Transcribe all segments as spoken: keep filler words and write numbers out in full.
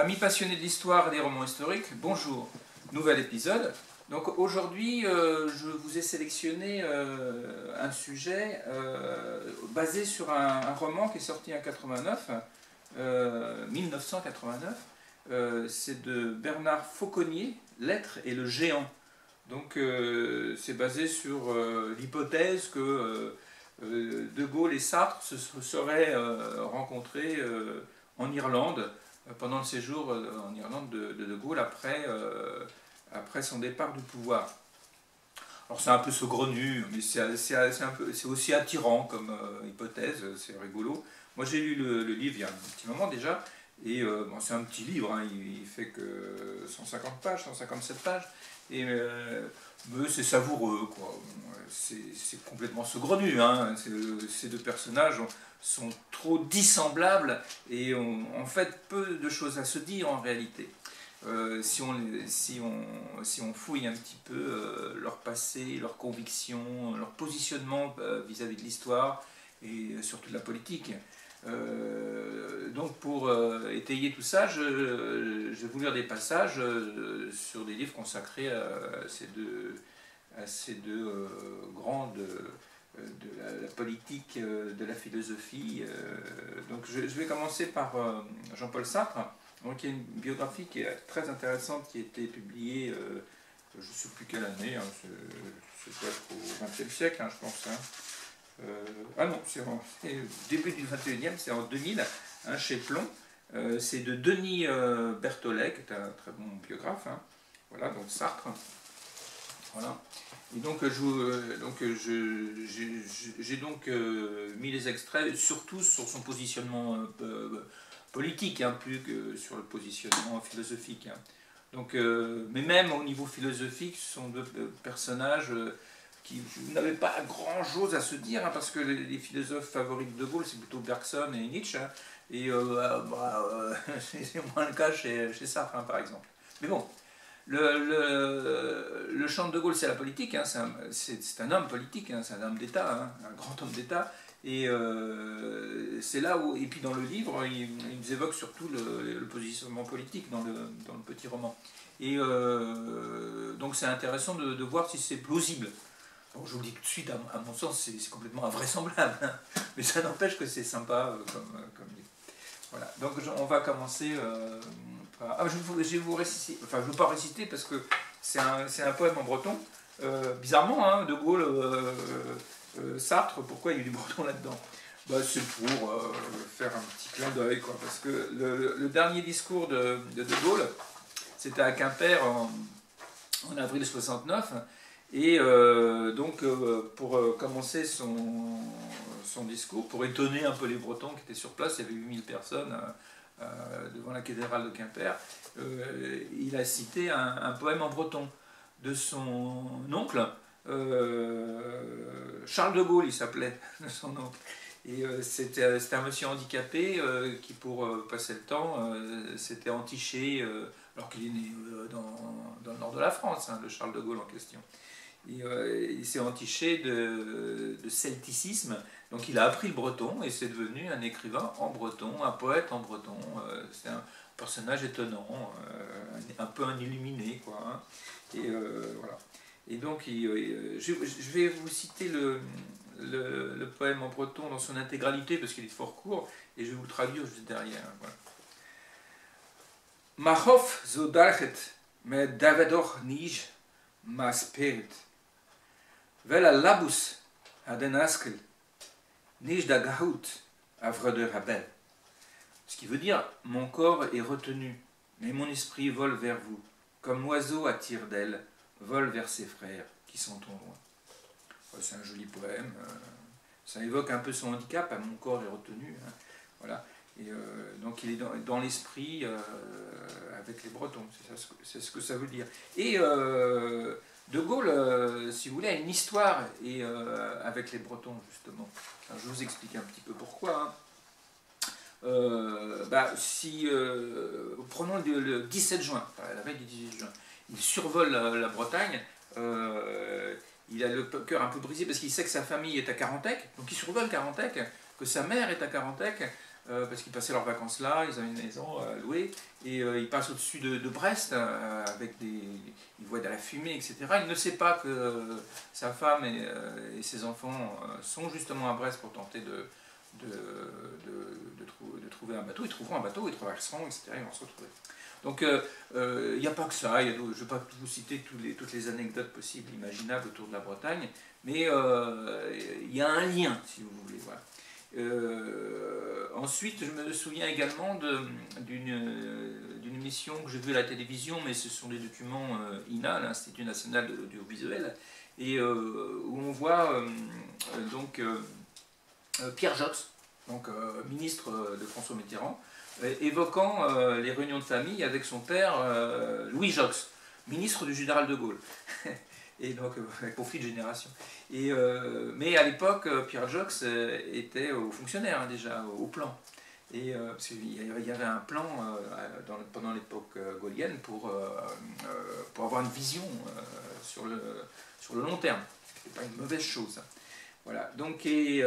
Amis passionnés de l'histoire et des romans historiques, bonjour, nouvel épisode. Donc aujourd'hui, euh, je vous ai sélectionné euh, un sujet euh, basé sur un, un roman qui est sorti en quatre-vingt-neuf, euh, mille neuf cent quatre-vingt-neuf. Euh, c'est de Bernard Fauconnier, L'être et le géant. Donc euh, c'est basé sur euh, l'hypothèse que euh, euh, De Gaulle et Sartre se seraient euh, rencontrés euh, en Irlande pendant le séjour en Irlande de De, de Gaulle après, euh, après son départ du pouvoir. Alors c'est un peu saugrenu, mais c'est aussi attirant comme euh, hypothèse, c'est rigolo. Moi j'ai lu le, le livre il y a un petit moment déjà, et euh, bon, c'est un petit livre, hein, il, il fait que cent cinquante pages, cent cinquante-sept pages, et euh, c'est savoureux, quoi. C'est complètement saugrenu, hein. Ces deux personnages sont trop dissemblables et ont en fait peu de choses à se dire en réalité. Euh, si, on, si, on, si on fouille un petit peu euh, leur passé, leurs convictions, leur positionnement vis-à-vis -vis de l'histoire et surtout de la politique. Euh, donc pour euh, étayer tout ça, je, je vais vous lire des passages euh, sur des livres consacrés à ces deux, à ces deux euh, grandes euh, de la, la politique, euh, de la philosophie. Euh, donc je, je vais commencer par euh, Jean-Paul Sartre. Donc, il y a une biographie qui est très intéressante qui a été publiée, euh, je ne sais plus quelle année, hein, c'est peut-être au vingtième siècle, hein, je pense. Hein. Euh, ah non, c'est au début du vingt et unième, c'est en deux mille, hein, chez Plon. Euh, c'est de Denis euh, Berthollet, qui est un très bon biographe. Hein. Voilà, donc Sartre. Voilà. Et donc, je, donc j'ai donc euh, mis les extraits, surtout sur son positionnement euh, politique, hein, plus que sur le positionnement philosophique. Hein. Donc, euh, mais même au niveau philosophique, ce sont deux personnages euh, qui n'avaient pas grand-chose à se dire, hein, parce que les, les philosophes favoris de De Gaulle, c'est plutôt Bergson et Nietzsche, hein, et euh, bah, euh, c'est moins le cas chez, chez Sartre, hein, par exemple. Mais bon, le, le, le champ de De Gaulle, c'est la politique, hein, c'est un, un homme politique, hein, c'est un homme d'État, hein, un grand homme d'État. Et euh, c'est là où, et puis dans le livre, ils, ils évoquent surtout le, le positionnement politique dans le, dans le petit roman. Et euh, donc c'est intéressant de, de voir si c'est plausible. Bon, je vous le dis tout de suite, à, à mon sens, c'est complètement invraisemblable, hein, mais ça n'empêche que c'est sympa euh, comme, comme livre. Voilà, donc on va commencer euh, par... Ah, je, vous, je vais vous réciter, enfin je ne vais pas réciter parce que c'est un, un poème en breton. Euh, bizarrement, hein, De Gaulle... Euh, Euh, Sartre, pourquoi il y a du breton là-dedans? Bah, c'est pour euh, faire un petit clin d'œil, quoi, parce que le, le dernier discours de De, de Gaulle, c'était à Quimper en, en avril soixante-neuf, et euh, donc euh, pour euh, commencer son, son discours, pour étonner un peu les Bretons qui étaient sur place, il y avait huit mille personnes euh, euh, devant la cathédrale de Quimper, euh, il a cité un, un poème en breton de son oncle, Euh, Charles de Gaulle, il s'appelait, son nom. Et euh, c'était un monsieur handicapé euh, qui, pour euh, passer le temps, euh, s'était entiché, euh, alors qu'il est né euh, dans, dans le nord de la France, hein, le Charles de Gaulle en question. Et, euh, il s'est entiché de, de celticisme, donc il a appris le breton et c'est devenu un écrivain en breton, un poète en breton. Euh, c'est un personnage étonnant, euh, un, un peu un illuminé, quoi. Hein. Et euh, voilà. Et donc, il, euh, je, je vais vous citer le, le, le poème en breton dans son intégralité, parce qu'il est fort court, et je vais vous le traduire juste derrière. Voilà. Ma hof zo dalchet, me davedor nij, ma spirit. Vela labus a den askel, nij da gahout, a vreder habel. Ce qui veut dire, mon corps est retenu, mais mon esprit vole vers vous, comme l'oiseau attire d'elle, vole vers ses frères qui sont au loin. C'est un joli poème, euh, ça évoque un peu son handicap, hein, mon corps est retenu, hein, voilà. Et euh, donc il est dans, dans l'esprit euh, avec les Bretons, c'est ce que ça veut dire. Et euh, De Gaulle, euh, si vous voulez, a une histoire et, euh, avec les Bretons, justement. Alors, je vous explique un petit peu pourquoi. Hein. Euh, bah, si, euh, prenons le, le dix-sept juin, la veille du dix-huit juin, il survole la, la Bretagne, euh, il a le cœur un peu brisé parce qu'il sait que sa famille est à Carantec, donc il survole Carantec, que sa mère est à Carantec, euh, parce qu'ils passaient leurs vacances là, ils avaient une maison à louer, et euh, ils passent au-dessus de, de Brest, euh, avec des, ils voient de la fumée, et cetera. Il ne sait pas que euh, sa femme et, euh, et ses enfants euh, sont justement à Brest pour tenter de, de, de, de, trou de trouver un bateau. Ils trouveront un bateau, ils traverseront, et cetera. Ils vont se retrouver. Donc il euh, n'y euh, a pas que ça, y a, je ne vais pas vous citer tous les, toutes les anecdotes possibles, imaginables autour de la Bretagne, mais il euh, y a un lien, si vous voulez. Voilà. Euh, ensuite, je me souviens également d'une émission que j'ai vue à la télévision, mais ce sont des documents euh, I N A, l'Institut National de l'Audiovisuel, et euh, où on voit euh, donc, euh, Pierre Joxe, donc, euh, ministre de François Mitterrand, évoquant euh, les réunions de famille avec son père euh, Louis Joxe, ministre du général de Gaulle. Et donc, euh, conflit de génération. Et, euh, mais à l'époque, Pierre Joxe euh, était au fonctionnaire, hein, déjà, au, au plan. Et euh, parce qu'il y avait un plan euh, dans, pendant l'époque euh, gaullienne pour, euh, euh, pour avoir une vision euh, sur, le, sur le long terme. Ce n'était pas une mauvaise chose. Voilà. Donc, et,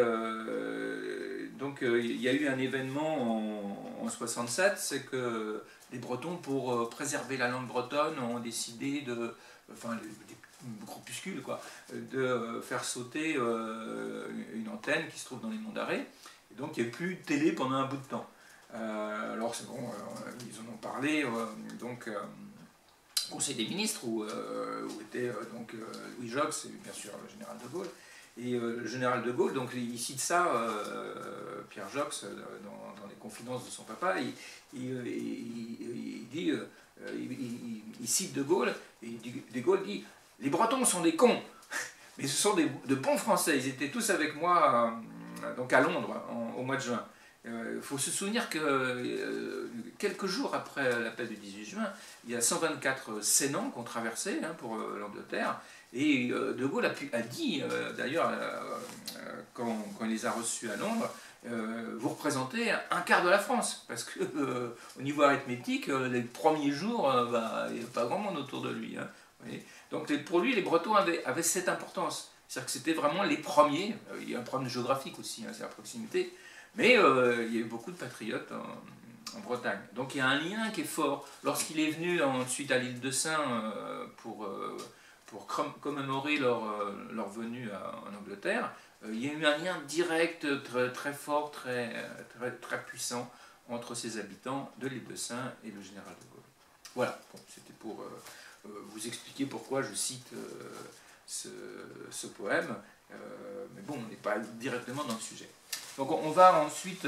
euh, donc euh, il y a eu un événement en, en soixante-sept, c'est que les Bretons, pour euh, préserver la langue bretonne, ont décidé de, enfin, des groupuscules, quoi, de faire sauter euh, une antenne qui se trouve dans les Monts d'Arrée. Et donc il n'y a plus de télé pendant un bout de temps. Euh, alors c'est bon, euh, ils en ont parlé, euh, donc euh, au Conseil des ministres, où, euh, où était euh, donc, euh, Louis Joxe, et bien sûr le général de Gaulle. Et euh, le général de Gaulle, donc il cite ça, euh, Pierre Joxe, dans, dans les confidences de son papa, il, il, il, il dit, euh, il, il, il cite de Gaulle, et de Gaulle dit: les Bretons sont des cons, mais ce sont des, de bons Français. Ils étaient tous avec moi euh, donc à Londres en, au mois de juin. Il euh, faut se souvenir que euh, quelques jours après l'appel du dix-huit juin, il y a cent vingt-quatre Sénans qui ont traversé hein, pour euh, l'Angleterre. Et euh, de Gaulle a, pu, a dit, euh, d'ailleurs, euh, quand, quand il les a reçus à Londres, euh, vous représentez un quart de la France. Parce qu'au euh, niveau arithmétique, euh, les premiers jours, euh, bah, il n'y a pas grand monde autour de lui. Hein, vous voyez. Donc pour lui, les Bretons avaient, avaient cette importance. C'est-à-dire que c'était vraiment les premiers. Il y a un problème géographique aussi, hein, c'est la proximité. Mais euh, il y a eu beaucoup de patriotes en, en Bretagne. Donc il y a un lien qui est fort. Lorsqu'il est venu ensuite à l'île de Sein euh, pour, euh, pour commémorer leur, euh, leur venue à, en Angleterre, euh, il y a eu un lien direct, très, très fort, très, très, très puissant entre ces habitants de l'île de Sein et le général de Gaulle. Voilà, bon, c'était pour... Euh, Euh, vous expliquer pourquoi je cite euh, ce, ce poème, euh, mais bon, on n'est pas directement dans le sujet. Donc on va ensuite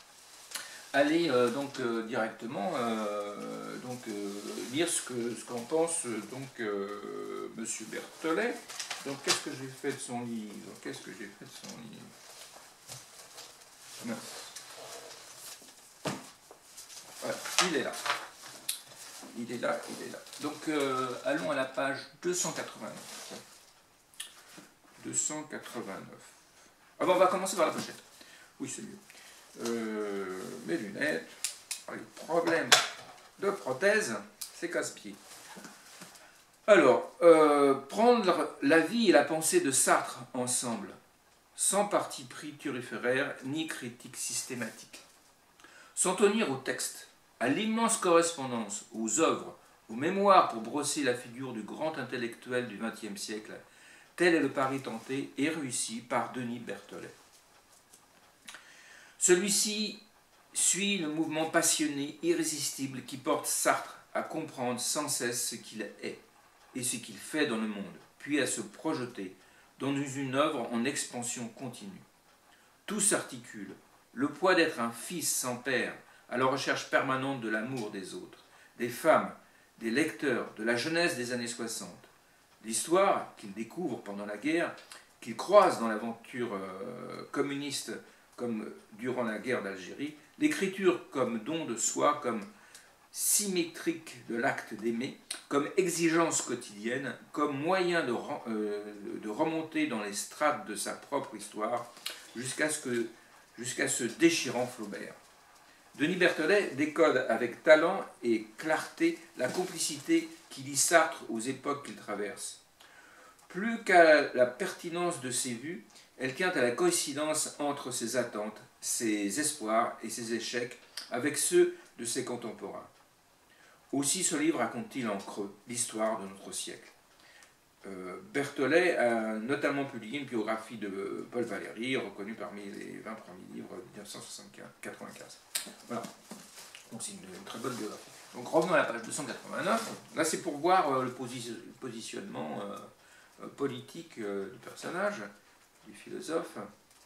aller euh, donc euh, directement euh, donc euh, lire ce que ce qu'en pense donc euh, Monsieur Berthollet. Donc qu'est-ce que j'ai fait de son livre Qu'est-ce que j'ai fait de son livre Mince. Voilà, il est là. Il est là, il est là. Donc, euh, allons à la page deux cent quatre-vingt-neuf. deux cent quatre-vingt-neuf. Ah bon, on va commencer par la pochette. Oui, c'est mieux. Euh, mes lunettes. Ah, les problèmes de prothèse, c'est casse-pied. Alors, euh, prendre la vie et la pensée de Sartre ensemble, sans parti pris turiféraire ni critique systématique. S'en tenir au texte, à l'immense correspondance, aux œuvres, aux mémoires pour brosser la figure du grand intellectuel du vingtième siècle, tel est le pari tenté et réussi par Denis Berthollet. Celui-ci suit le mouvement passionné, irrésistible qui porte Sartre à comprendre sans cesse ce qu'il est et ce qu'il fait dans le monde, puis à se projeter dans une œuvre en expansion continue. Tout s'articule, le poids d'être un fils sans père, à la recherche permanente de l'amour des autres, des femmes, des lecteurs, de la jeunesse des années soixante. L'histoire qu'il découvre pendant la guerre, qu'il croise dans l'aventure euh, communiste comme durant la guerre d'Algérie, l'écriture comme don de soi, comme symétrique de l'acte d'aimer, comme exigence quotidienne, comme moyen de, euh, de remonter dans les strates de sa propre histoire jusqu'à ce, que, jusqu'à ce déchirant Flaubert. Denis Berthollet décode avec talent et clarté la complicité qui lie Sartre aux époques qu'il traverse. Plus qu'à la pertinence de ses vues, Elle tient à la coïncidence entre ses attentes, ses espoirs et ses échecs avec ceux de ses contemporains. Aussi ce livre raconte-t-il en creux l'histoire de notre siècle. Euh, Berthollet a notamment publié une biographie de Paul Valéry, reconnue parmi les vingt premiers livres de mille neuf cent quatre-vingt-quinze. Voilà, donc c'est une, une très bonne biographie. Donc revenons à la page deux cent quatre-vingt-neuf. Là c'est pour voir euh, le, posi le positionnement euh, politique euh, du personnage, du philosophe.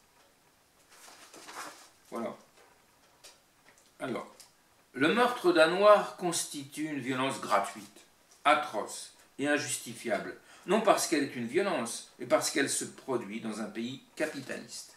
Voilà. Alors, le meurtre d'un noir constitue une violence gratuite, atroce et injustifiable, non parce qu'elle est une violence, mais parce qu'elle se produit dans un pays capitaliste,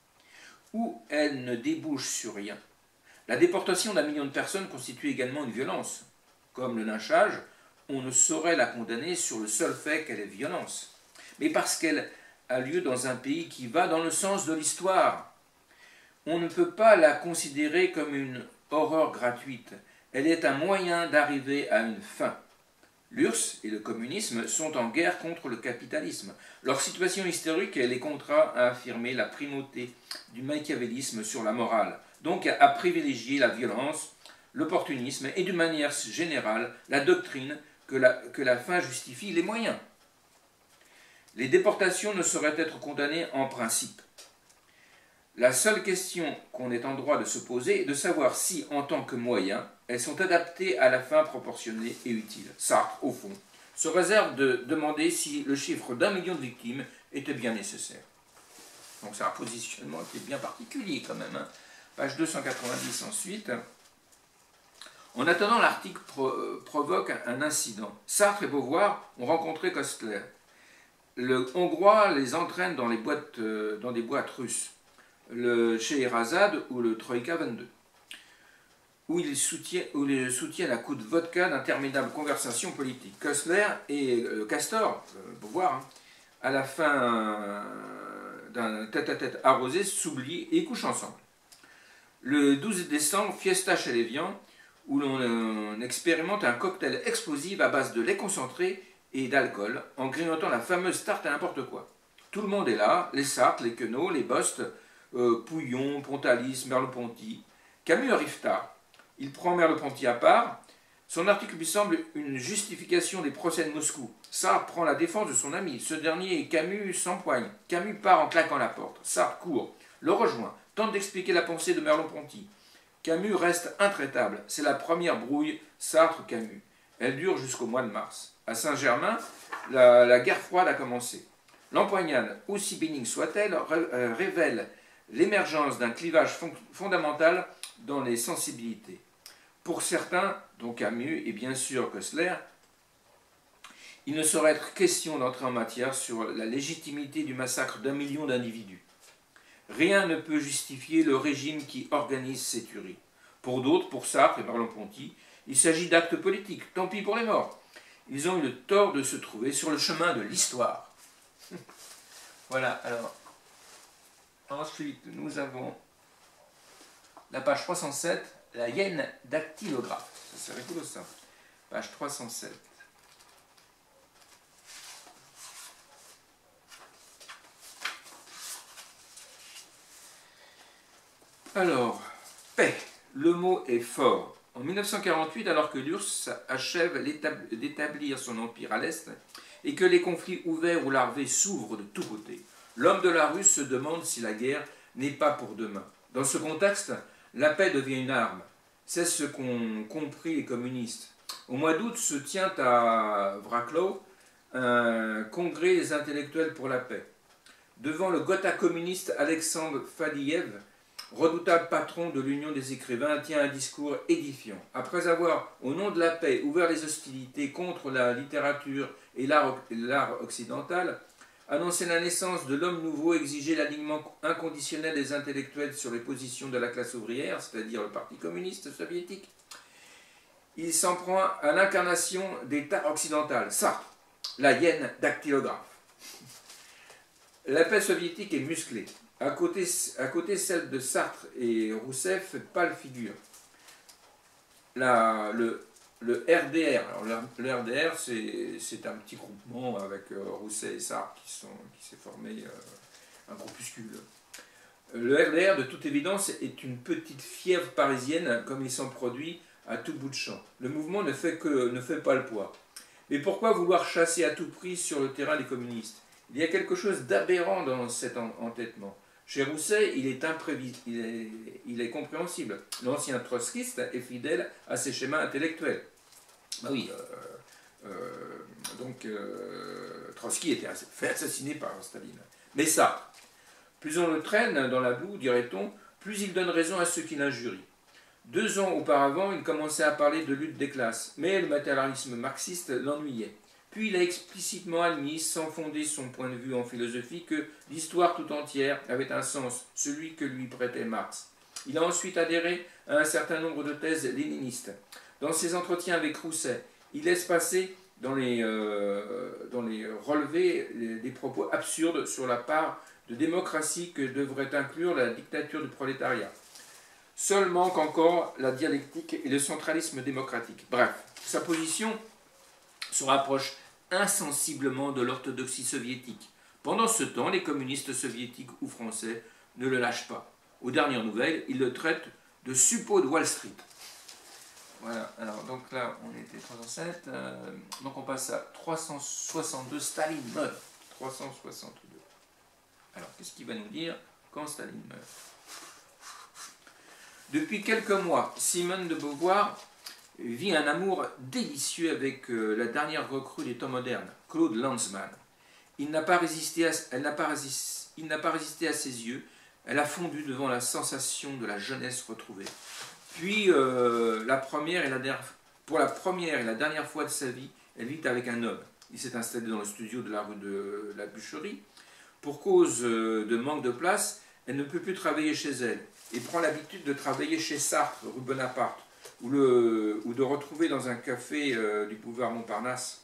où elle ne débouche sur rien. La déportation d'un million de personnes constitue également une violence. Comme le lynchage, on ne saurait la condamner sur le seul fait qu'elle est violence, mais parce qu'elle a lieu dans un pays qui va dans le sens de l'histoire. On ne peut pas la considérer comme une horreur gratuite. Elle est un moyen d'arriver à une fin. L'U R S S et le communisme sont en guerre contre le capitalisme. Leur situation historique les contraint à affirmer la primauté du machiavélisme sur la morale, donc à privilégier la violence, l'opportunisme et d'une manière générale la doctrine que la, que la fin justifie les moyens. Les déportations ne sauraient être condamnées en principe. La seule question qu'on est en droit de se poser est de savoir si, en tant que moyen, elles sont adaptées à la fin proportionnée et utile. Sartre, au fond, se réserve de demander si le chiffre d'un million de victimes était bien nécessaire. Donc c'est un positionnement qui est bien particulier quand même. Hein. Page deux cent quatre-vingt-dix ensuite. En attendant, l'article pro provoque un incident. Sartre et Beauvoir ont rencontré Kostler. Le Hongrois les entraîne dans, les boîtes, euh, dans des boîtes russes. Le Scheherazade ou le Troïka vingt-deux, où ils soutiennent, où ils soutiennent à coups de vodka d'interminables conversations politiques. Kostler et euh, Castor, euh, Beauvoir, hein, à la fin euh, d'un tête-à-tête arrosé, s'oublient et couchent ensemble. Le douze décembre, fiesta chez les Vians, où l'on euh, expérimente un cocktail explosif à base de lait concentré et d'alcool, en grignotant la fameuse tarte à n'importe quoi. Tout le monde est là, les Sartres, les Queneau, les Bost, Euh, Pouillon, Pontalis, Merleau-Ponty. Camus arrive tard. Il prend Merleau-Ponty à part. Son article lui semble une justification des procès de Moscou. Sartre prend la défense de son ami. Ce dernier et Camus s'empoignent. Camus part en claquant la porte. Sartre court, le rejoint, tente d'expliquer la pensée de Merleau-Ponty. Camus reste intraitable. C'est la première brouille Sartre-Camus. Elle dure jusqu'au mois de mars. À Saint-Germain, la, la guerre froide a commencé. L'empoignade, aussi bénigne soit-elle, ré, révèle l'émergence d'un clivage fondamental dans les sensibilités. Pour certains, dont Camus et bien sûr Kostler, il ne saurait être question d'entrer en matière sur la légitimité du massacre d'un million d'individus. Rien ne peut justifier le régime qui organise ces tueries. Pour d'autres, pour Sartre et Merleau-Ponty, il s'agit d'actes politiques, tant pis pour les morts. Ils ont eu le tort de se trouver sur le chemin de l'histoire. Voilà, alors... Ensuite, nous avons la page trois cent sept, la hyène dactylographe. C'est rigolo ça. Page trois cent sept. Alors, paix. Le mot est fort. En mille neuf cent quarante-huit, alors que l'U R S S achève d'établir son empire à l'Est et que les conflits ouverts ou larvés s'ouvrent de tous côtés, l'homme de la rue se demande si la guerre n'est pas pour demain. Dans ce contexte, la paix devient une arme. C'est ce qu'ont compris les communistes. Au mois d'août se tient à Wrocław un congrès des intellectuels pour la paix. Devant le Gotha communiste, Alexandre Fadiev, redoutable patron de l'Union des écrivains, tient un discours édifiant. Après avoir, au nom de la paix, ouvert les hostilités contre la littérature et l'art occidental, annoncer la naissance de l'homme nouveau, exiger l'alignement inconditionnel des intellectuels sur les positions de la classe ouvrière, c'est-à-dire le Parti communiste soviétique, il s'en prend à l'incarnation d'État occidental, Sartre, la hyène dactylographe. La paix soviétique est musclée. À côté, à côté celle de Sartre et Rousseff fait pâle figure. La, le, Le R D R, alors le, le R D R c'est un petit groupement avec euh, Rousseff et Sartre qui, sont, qui s'est formé euh, un groupuscule. Le R D R, de toute évidence, est une petite fièvre parisienne, comme il s'en produit à tout bout de champ. Le mouvement ne fait, que, ne fait pas le poids. Mais pourquoi vouloir chasser à tout prix sur le terrain les communistes? Il y a quelque chose d'aberrant dans cet entêtement. Chez Rousset, il est, imprévis, il est, il est compréhensible. L'ancien trotskiste est fidèle à ses schémas intellectuels. Ben oui, euh, euh, donc euh, Trotsky était fait assassiner par Staline. Mais ça, plus on le traîne dans la boue, dirait-on, plus il donne raison à ceux qui l'injurient. Deux ans auparavant, il commençait à parler de lutte des classes, mais le matérialisme marxiste l'ennuyait. Puis il a explicitement admis, sans fonder son point de vue en philosophie, que l'histoire tout entière avait un sens, celui que lui prêtait Marx. Il a ensuite adhéré à un certain nombre de thèses léninistes. Dans ses entretiens avec Rousset, il laisse passer dans les, euh, dans les relevés des propos absurdes sur la part de démocratie que devrait inclure la dictature du prolétariat. Seul manque encore la dialectique et le centralisme démocratique. Bref, sa position se rapproche insensiblement de l'orthodoxie soviétique. Pendant ce temps, les communistes soviétiques ou français ne le lâchent pas. Aux dernières nouvelles, ils le traitent de suppôt de Wall Street. Voilà, alors donc là, on était trois cent sept, euh, donc on passe à trois cent soixante-deux, Staline meurt. trois cent soixante-deux. Alors, qu'est-ce qu'il va nous dire quand Staline meurt? Depuis quelques mois, Simone de Beauvoir vit un amour délicieux avec euh, la dernière recrue des temps modernes, Claude Lanzmann. Il n'a pas résisté à, elle n'a pas résisté, il n'a pas résisté à ses yeux, elle a fondu devant la sensation de la jeunesse retrouvée. Puis, euh, la première et la dernière, pour la première et la dernière fois de sa vie, elle vit avec un homme. Il s'est installé dans le studio de la rue de la Bûcherie. Pour cause euh, de manque de place, elle ne peut plus travailler chez elle et prend l'habitude de travailler chez Sartre, rue Bonaparte, ou, le, ou de retrouver dans un café euh, du boulevard Montparnasse.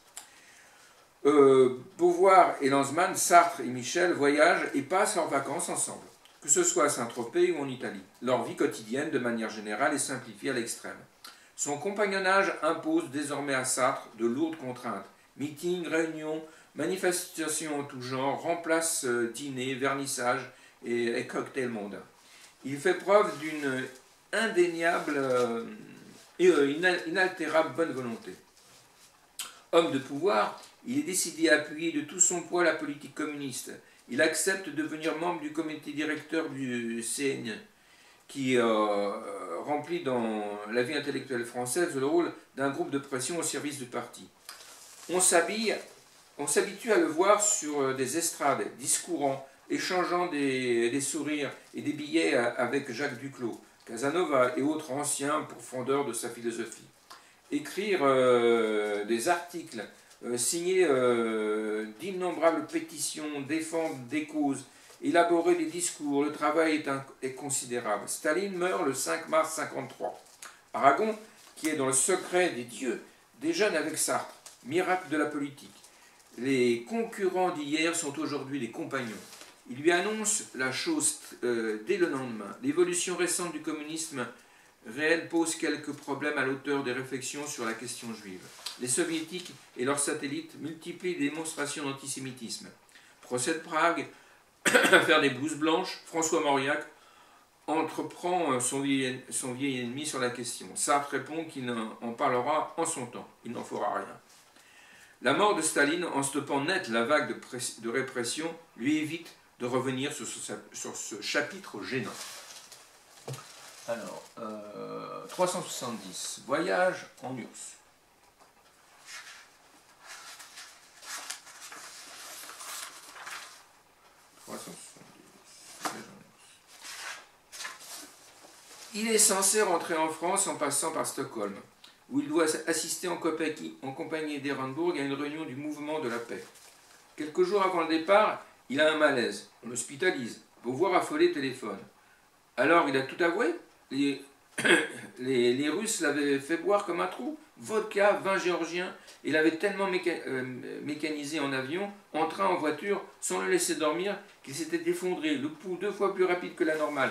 Euh, Beauvoir et Lanzmann, Sartre et Michel voyagent et passent leurs vacances ensemble, que ce soit à Saint-Tropez ou en Italie. Leur vie quotidienne, de manière générale, est simplifiée à l'extrême. Son compagnonnage impose désormais à Sartre de lourdes contraintes. Meetings, réunions, manifestations en tout genre, remplacent euh, dîners, vernissages et, et cocktails mondains. Il fait preuve d'une indéniable euh, et euh, inaltérable bonne volonté. Homme de pouvoir, il est décidé à appuyer de tout son poids la politique communiste. Il accepte de devenir membre du comité directeur du C N, qui euh, remplit dans la vie intellectuelle française le rôle d'un groupe de pression au service du parti. On s'habille, on s'habitue à le voir sur des estrades, discourant, échangeant des, des sourires et des billets avec Jacques Duclos, Casanova et autres anciens pourfendeurs de sa philosophie. Écrire euh, des articles, euh, signer euh, d'innombrables pétitions, défendre des causes, élaborer des discours, le travail est, un, est considérable. Staline meurt le cinq mars mille neuf cent cinquante-trois. Aragon, qui est dans le secret des dieux, déjeune avec Sartre, miracle de la politique. Les concurrents d'hier sont aujourd'hui des compagnons. Il lui annonce la chose euh, dès le lendemain. L'évolution récente du communisme réel pose quelques problèmes à l'auteur des réflexions sur la question juive. Les soviétiques et leurs satellites multiplient les démonstrations d'antisémitisme. Procès de Prague, affaire des blouses blanches, François Mauriac entreprend son vieil, son vieil ennemi sur la question. Sartre répond qu'il en parlera en son temps. Il n'en fera rien. La mort de Staline, en stoppant net la vague de, de répression, lui évite de revenir sur ce, sur ce chapitre gênant. Alors, euh, trois cent soixante-dix, voyage en U R S S. trois cent soixante-dix, voyage en U R S S. Il est censé rentrer en France en passant par Stockholm, où il doit assister en compagnie, en compagnie d'Ehrenburg à une réunion du mouvement de la paix. Quelques jours avant le départ, il a un malaise. On l'hospitalise. Beauvoir affolé téléphone. Alors, il a tout avoué. Les, les, les Russes l'avaient fait boire comme un trou. Vodka, vin géorgien. Il avait tellement méca euh, mécanisé en avion, en train, en voiture, sans le laisser dormir, qu'il s'était effondré, le pouls deux fois plus rapide que la normale.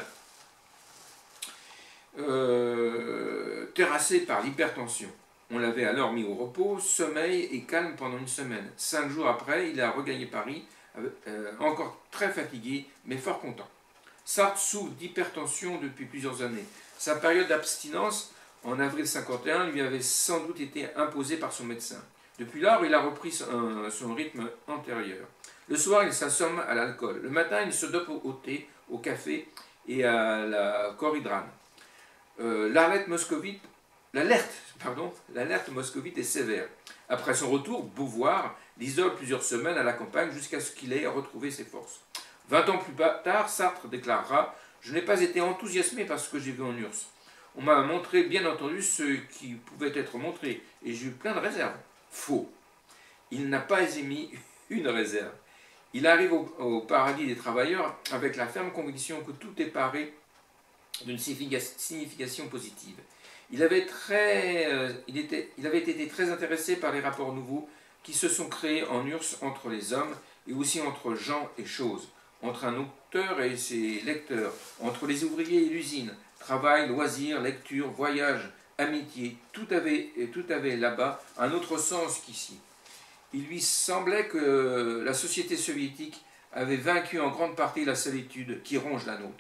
Euh, terrassé par l'hypertension. On l'avait alors mis au repos, sommeil et calme pendant une semaine. Cinq jours après, il a regagné Paris euh, encore très fatigué, mais fort content. Sartre souffre d'hypertension depuis plusieurs années. Sa période d'abstinence, en avril cinquante et un, lui avait sans doute été imposée par son médecin. Depuis lors, il a repris son, son rythme antérieur. Le soir, il s'assomme à l'alcool. Le matin, il se dope au, au thé, au café et à la coridrane. Euh, L'alerte moscovite, l'alerte, pardon, l'alerte moscovite est sévère. Après son retour, Beauvoir l'isole plusieurs semaines à la campagne jusqu'à ce qu'il ait retrouvé ses forces. Vingt ans plus tard, Sartre déclarera « Je n'ai pas été enthousiasmé par ce que j'ai vu en U R S S. On m'a montré, bien entendu, ce qui pouvait être montré, et j'ai eu plein de réserves. » Faux. Il n'a pas émis une réserve. Il arrive au, au paradis des travailleurs avec la ferme conviction que tout est paré d'une signification positive. Il avait, très, euh, il, était, il avait été très intéressé par les rapports nouveaux qui se sont créés en U R S S entre les hommes et aussi entre gens et choses, entre un auteur et ses lecteurs, entre les ouvriers et l'usine, travail, loisirs, lecture, voyage, amitié, tout avait, tout avait là-bas un autre sens qu'ici. Il lui semblait que la société soviétique avait vaincu en grande partie la solitude qui ronge la nôtre.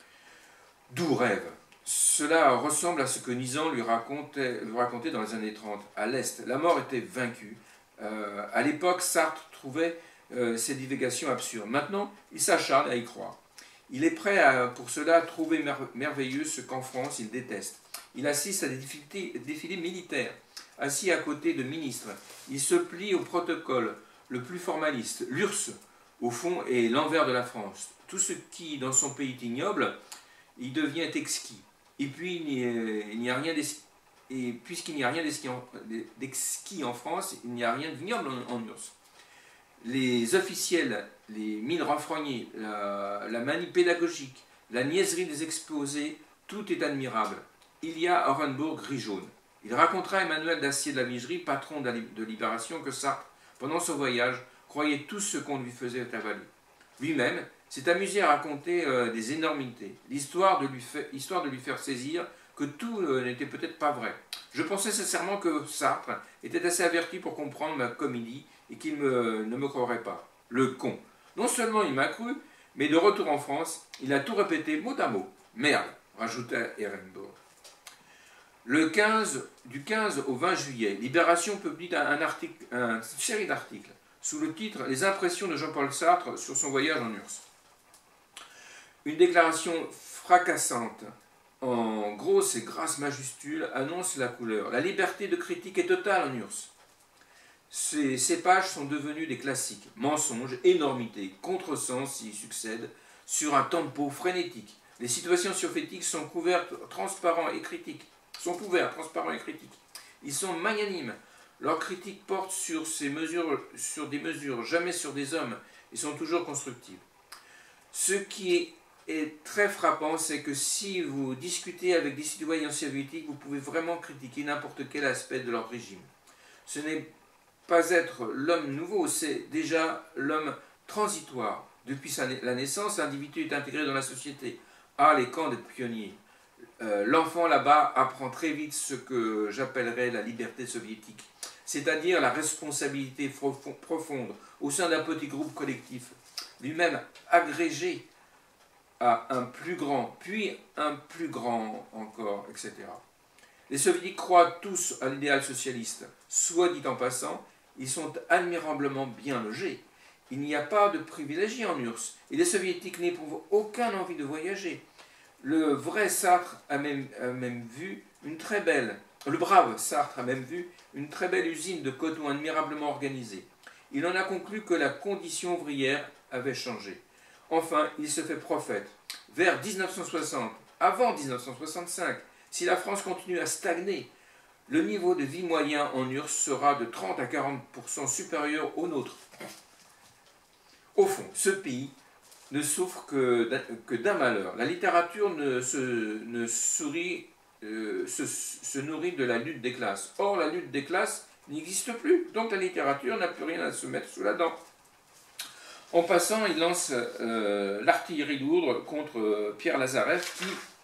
D'où rêve. Cela ressemble à ce que Nizan lui racontait, lui racontait dans les années trente. À l'Est, la mort était vaincue. Euh, à l'époque, Sartre trouvait euh, ces divagations absurdes. Maintenant, il s'acharne à y croire. Il est prêt à, pour cela, trouver mer merveilleux ce qu'en France il déteste. Il assiste à des défilés militaires. Assis à côté de ministres, il se plie au protocole le plus formaliste. L'U R S S, au fond, est l'envers de la France. Tout ce qui, dans son pays, est ignoble, il devient exquis. Et puis, il n'y a rien et puisqu'il n'y a rien d'exquis en France, il n'y a rien de vignoble en, en U R S S. Les officiels, les mines renfrognées, la, la manie pédagogique, la niaiserie des exposés, tout est admirable. Il y a à Orenbourg gris-jaune. Il racontera à Emmanuel Dacier de la Vigerie, patron de Libération, que Sartre, pendant son voyage, croyait tout ce qu'on lui faisait avaler. Lui-même s'est amusé à raconter euh, des énormités, l'histoire de, de lui faire saisir que tout euh, n'était peut-être pas vrai. Je pensais sincèrement que Sartre était assez averti pour comprendre ma comédie et qu'il me, ne me croirait pas. Le con. Non seulement il m'a cru, mais de retour en France, il a tout répété mot à mot. Merde, rajouta Ehrenburg. Le quinze, du quinze au vingt juillet, Libération publie un, un article, un, une série d'articles sous le titre « Les impressions de Jean-Paul Sartre sur son voyage en U R S S ». Une déclaration fracassante, en grosses et grasses majuscules, annonce la couleur. La liberté de critique est totale en U R S S. Ces, ces pages sont devenues des classiques. Mensonges, énormités, contresens y succèdent sur un tempo frénétique. Les situations soviétiques sont couvertes, transparents et critiques. sont couverts, transparents et critiques. Ils sont magnanimes. Leurs critiques portent sur, ces mesures, sur des mesures, jamais sur des hommes, et sont toujours constructives. Ce qui est, est très frappant, c'est que si vous discutez avec des citoyens soviétiques, vous pouvez vraiment critiquer n'importe quel aspect de leur régime. Ce n'est pas être l'homme nouveau, c'est déjà l'homme transitoire. Depuis sa, la naissance, l'individu est intégré dans la société. Ah, les camps d'être pionniers. Euh, L'enfant là-bas apprend très vite ce que j'appellerais la liberté soviétique, c'est-à-dire la responsabilité profonde au sein d'un petit groupe collectif, lui-même agrégé à un plus grand, puis un plus grand encore, et cetera. Les soviétiques croient tous à l'idéal socialiste, soit dit en passant, ils sont admirablement bien logés. Il n'y a pas de privilégiés en U R S S, et les soviétiques n'éprouvent aucune envie de voyager. Le vrai Sartre a même, a même vu une très belle, le brave Sartre a même vu une très belle usine de coton admirablement organisée. Il en a conclu que la condition ouvrière avait changé. Enfin, il se fait prophète. Vers mille neuf cent soixante, avant mille neuf cent soixante-cinq, si la France continue à stagner, le niveau de vie moyen en U R S S sera de trente à quarante pour cent supérieur au nôtre. Au fond, ce pays ne souffre que d'un malheur. La littérature ne se, ne sourit, euh, se, se nourrit de la lutte des classes. Or, la lutte des classes n'existe plus, donc la littérature n'a plus rien à se mettre sous la dent. En passant, il lance euh, l'artillerie lourde contre euh, Pierre Lazarev, qui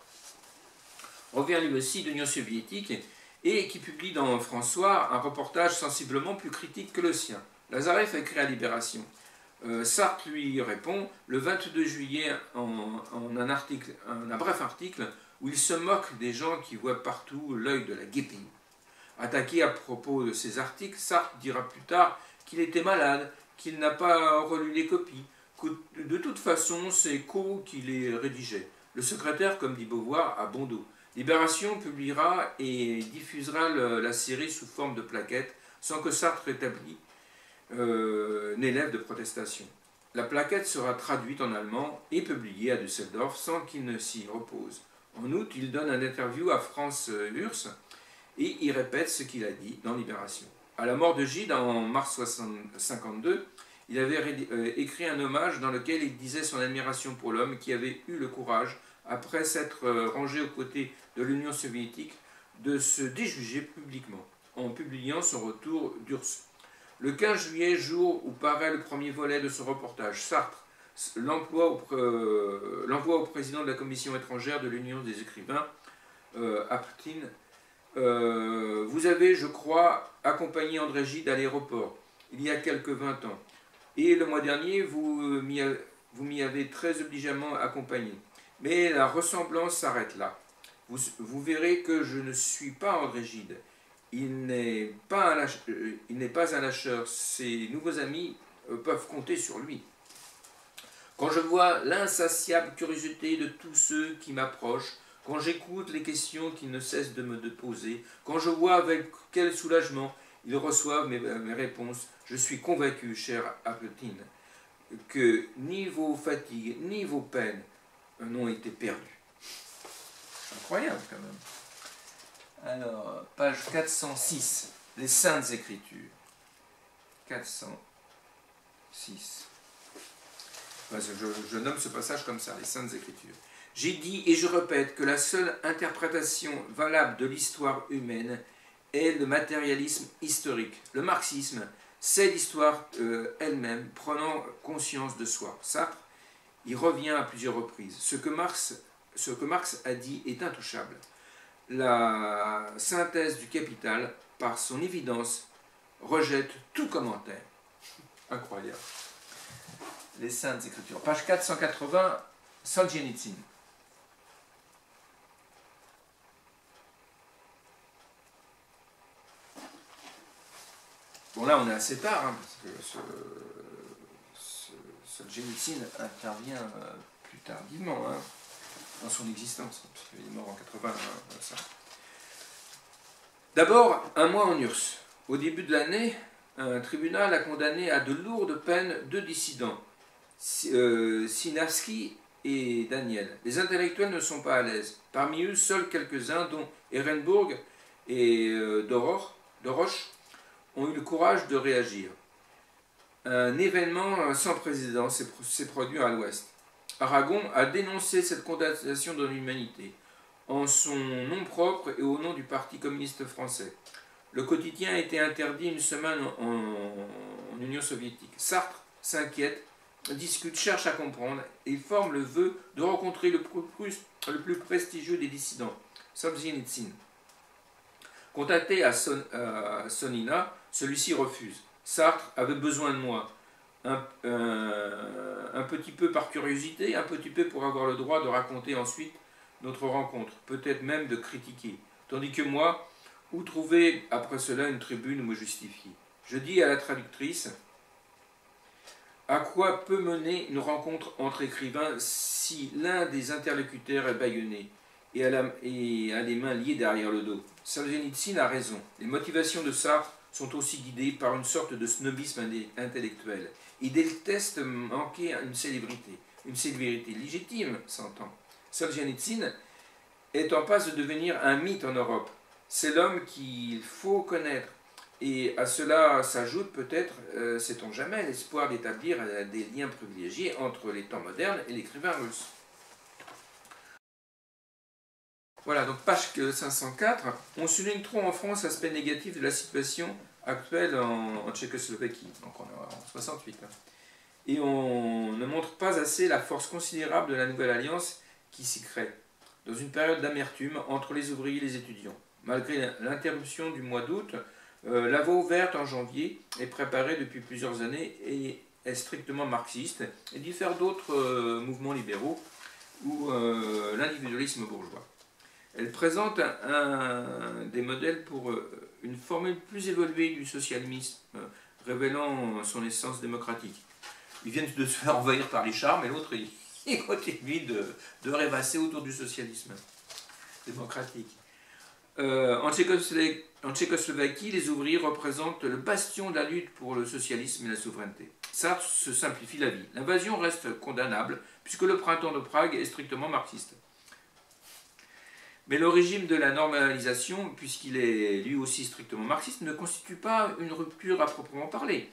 revient lui aussi de l'Union soviétique et qui publie dans François un reportage sensiblement plus critique que le sien. Lazarev a écrit à Libération. Euh, Sartre lui répond le vingt-deux juillet en, en un, article, un, un bref article où il se moque des gens qui voient partout l'œil de la guépille. Attaqué à propos de ces articles, Sartre dira plus tard qu'il était malade, qu'il n'a pas relu les copies, que de toute façon c'est Co qui les rédigeait. Le secrétaire, comme dit Beauvoir, a bon dos. Libération publiera et diffusera le, la série sous forme de plaquettes sans que Sartre établit euh, n'élève de protestation. La plaquette sera traduite en allemand et publiée à Düsseldorf sans qu'il ne s'y repose. En août, il donne une interview à France Urs et il répète ce qu'il a dit dans Libération. À la mort de Gide en mars mille neuf cent cinquante-deux, il avait écrit un hommage dans lequel il disait son admiration pour l'homme qui avait eu le courage, après s'être rangé aux côtés de l'Union soviétique, de se déjuger publiquement, en publiant son retour d'Urs. Le quinze juillet, jour où paraît le premier volet de ce reportage, Sartre l'envoie au, euh, au président de la commission étrangère de l'Union des écrivains, euh, Aptin. Euh, vous avez, je crois, accompagné André Gide à l'aéroport, il y a quelques vingt ans. Et le mois dernier, vous m'y avez, avez très obligeamment accompagné. Mais la ressemblance s'arrête là. Vous, vous verrez que je ne suis pas André Gide. Il n'est pas, un lâche, euh, il n'est pas un lâcheur. Ses nouveaux amis euh, peuvent compter sur lui. Quand je vois l'insatiable curiosité de tous ceux qui m'approchent, quand j'écoute les questions qu'ils ne cessent de me poser, quand je vois avec quel soulagement ils reçoivent mes, mes réponses, je suis convaincu, cher Appleton, que ni vos fatigues, ni vos peines n'ont été perdues. Incroyable quand même. Alors, page quatre cent six, les Saintes Écritures. quatre cent six. Enfin, je, je nomme ce passage comme ça, les Saintes Écritures. J'ai dit et je répète que la seule interprétation valable de l'histoire humaine est le matérialisme historique. Le marxisme, c'est l'histoire euh, elle-même prenant conscience de soi. Sartre y revient à plusieurs reprises. Ce que, Marx, ce que Marx a dit est intouchable. La synthèse du Capital, par son évidence, rejette tout commentaire. Incroyable. Les Saintes Écritures. Page quatre cent quatre-vingts, Solzhenitsyn. Bon, là, on est assez tard, hein, parce que ce, ce, Solzhenitsyn intervient euh, plus tardivement hein, dans son existence, parce qu'il est mort en quatre-vingts. Hein, ça. D'abord, un mois en U R S S. Au début de l'année, un tribunal a condamné à de lourdes peines deux dissidents, euh, Sinarsky et Daniel. Les intellectuels ne sont pas à l'aise. Parmi eux, seuls quelques-uns, dont Ehrenburg et euh, Dorosch, ont eu le courage de réagir. Un événement sans précédent s'est produit à l'Ouest. Aragon a dénoncé cette condamnation de l'humanité, en son nom propre et au nom du Parti communiste français. Le quotidien a été interdit une semaine en, en, en Union soviétique. Sartre s'inquiète, discute, cherche à comprendre et forme le vœu de rencontrer le plus, le plus prestigieux des dissidents, Solzhenitsyn. Contacté à, Son, à Sonina, celui-ci refuse. Sartre avait besoin de moi, un, un, un petit peu par curiosité, un petit peu pour avoir le droit de raconter ensuite notre rencontre, peut-être même de critiquer. Tandis que moi, où trouver après cela une tribune où me justifier? Je dis à la traductrice, à quoi peut mener une rencontre entre écrivains si l'un des interlocuteurs est bâillonné et a, la, et a les mains liées derrière le dos? Solzhenitsyn a raison. Les motivations de Sartre sont aussi guidées par une sorte de snobisme intellectuel. Il déteste manquer une célébrité, une célébrité légitime, s'entend. Solzhenitsyn est en passe de devenir un mythe en Europe. C'est l'homme qu'il faut connaître. Et à cela s'ajoute peut-être, euh, sait-on jamais, l'espoir d'établir euh, des liens privilégiés entre les temps modernes et l'écrivain russe. Voilà, donc page cinq cent quatre. On souligne trop en France l'aspect négatif de la situation actuelle en, en Tchécoslovaquie, donc on est en soixante-huit. Hein. Et on ne montre pas assez la force considérable de la nouvelle alliance qui s'y crée, dans une période d'amertume entre les ouvriers et les étudiants. Malgré l'interruption du mois d'août, euh, la voie ouverte en janvier est préparée depuis plusieurs années et est strictement marxiste et diffère d'autres euh, mouvements libéraux ou euh, l'individualisme bourgeois. Elle présente un, un, des modèles pour euh, une formule plus évoluée du socialisme, euh, révélant son essence démocratique. Ils viennent de se faire envahir par les chars, mais l'autre, il, il continue de, de rêvasser autour du socialisme démocratique. Euh, en, Tchécoslovaquie, en Tchécoslovaquie, les ouvriers représentent le bastion de la lutte pour le socialisme et la souveraineté. Sartre se simplifie la vie. L'invasion reste condamnable, puisque le printemps de Prague est strictement marxiste. Mais le régime de la normalisation, puisqu'il est lui aussi strictement marxiste, ne constitue pas une rupture à proprement parler.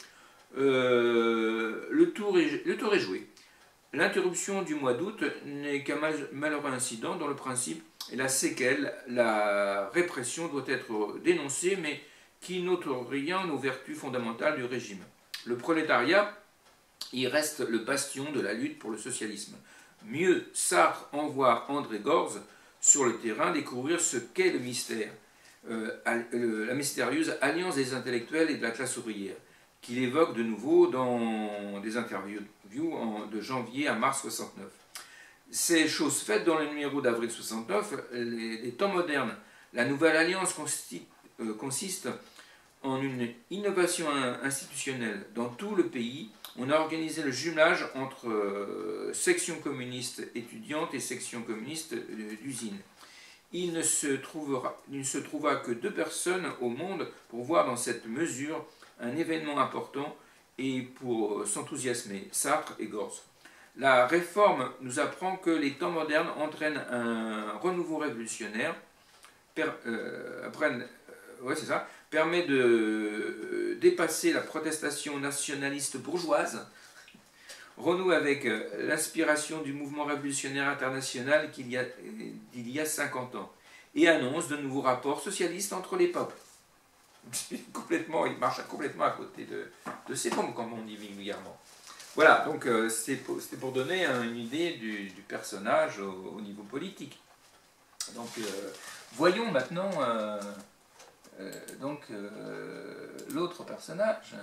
Euh, le, tour est, le tour est joué. L'interruption du mois d'août n'est qu'un malheureux incident dont le principe est la séquelle. La répression doit être dénoncée, mais qui n'ôte rien aux vertus fondamentales du régime. Le prolétariat, il reste le bastion de la lutte pour le socialisme. Mieux, Sartre envoie André Gorz sur le terrain découvrir ce qu'est le mystère, euh, la mystérieuse alliance des intellectuels et de la classe ouvrière, qu'il évoque de nouveau dans des interviews de janvier à mars soixante-neuf. C'est chose faite dans le numéro d'avril soixante-neuf, les, les temps modernes. La nouvelle alliance consiste, euh, consiste en une innovation institutionnelle. Dans tout le pays, on a organisé le jumelage entre euh, sections communistes étudiantes et sections communistes euh, d'usines. Il ne se trouvera, il ne se trouva que deux personnes au monde pour voir dans cette mesure un événement important et pour s'enthousiasmer, Sartre et Gorz. La réforme nous apprend que les temps modernes entraînent un renouveau révolutionnaire, per, euh, apprennent, euh, ouais, c'est ça, permet de euh, dépasser la protestation nationaliste bourgeoise, renoue avec euh, l'inspiration du mouvement révolutionnaire international qu'il y a, d'il y a cinquante ans, et annonce de nouveaux rapports socialistes entre les peuples. Complètement, il marche complètement à côté de, de ses pompes, comme on dit vulgairement. Voilà, donc euh, c'était pour, pour donner hein, une idée du, du personnage au, au niveau politique. Donc, euh, voyons maintenant euh, euh, donc euh, l'autre personnage.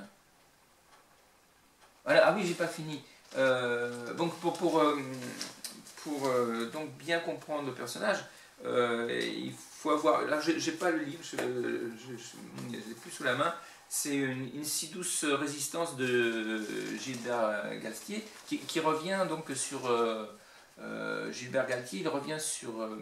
Voilà, ah oui, j'ai pas fini. Euh, donc, pour, pour, euh, pour euh, donc bien comprendre le personnage, euh, il faut avoir. Là, j'ai pas le livre, je ne l'ai plus sous la main. C'est une, une si douce résistance de Gilbert Galtier qui, qui revient donc sur euh, euh, Gilbert Galtier. Il revient sur euh,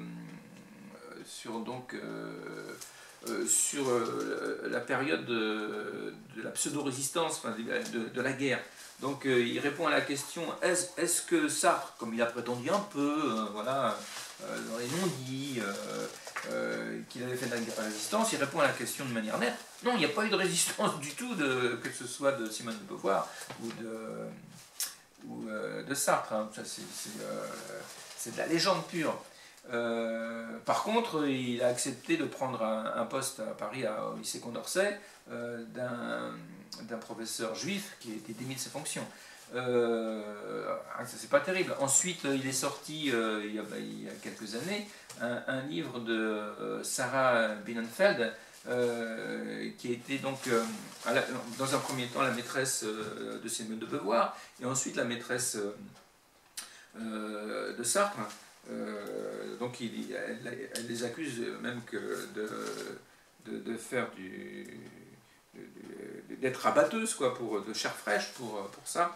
sur donc euh, euh, sur euh, la période de, de la pseudo-résistance, enfin, de, de la guerre. Donc euh, il répond à la question est-ce est-ce que Sartre, comme il a prétendu un peu, euh, voilà, euh, dans les non-dits, euh, euh, qu'il avait fait de la résistance, il répond à la question de manière nette. Non, il n'y a pas eu de résistance du tout, de, que ce soit de Simone de Beauvoir ou de, ou, euh, de Sartre. Hein. Ça, c'est, c'est, euh, c'est de la légende pure. Euh, par contre, il a accepté de prendre un, un poste à Paris, à, au lycée Condorcet, euh, d'un, d'un professeur juif qui a été démis de ses fonctions. Euh, ça, c'est pas terrible. Ensuite, il est sorti, euh, il, y a, il y a quelques années, un, un livre de euh, Sarah Binnenfeld, euh, qui a été donc, euh, la, dans un premier temps, la maîtresse euh, de Simone de Beauvoir, et ensuite la maîtresse euh, euh, de Sartre. Euh, donc il, elle, elle les accuse même que de, de, de faire du d'être abatteuse quoi, pour de chair fraîche pour, pour ça.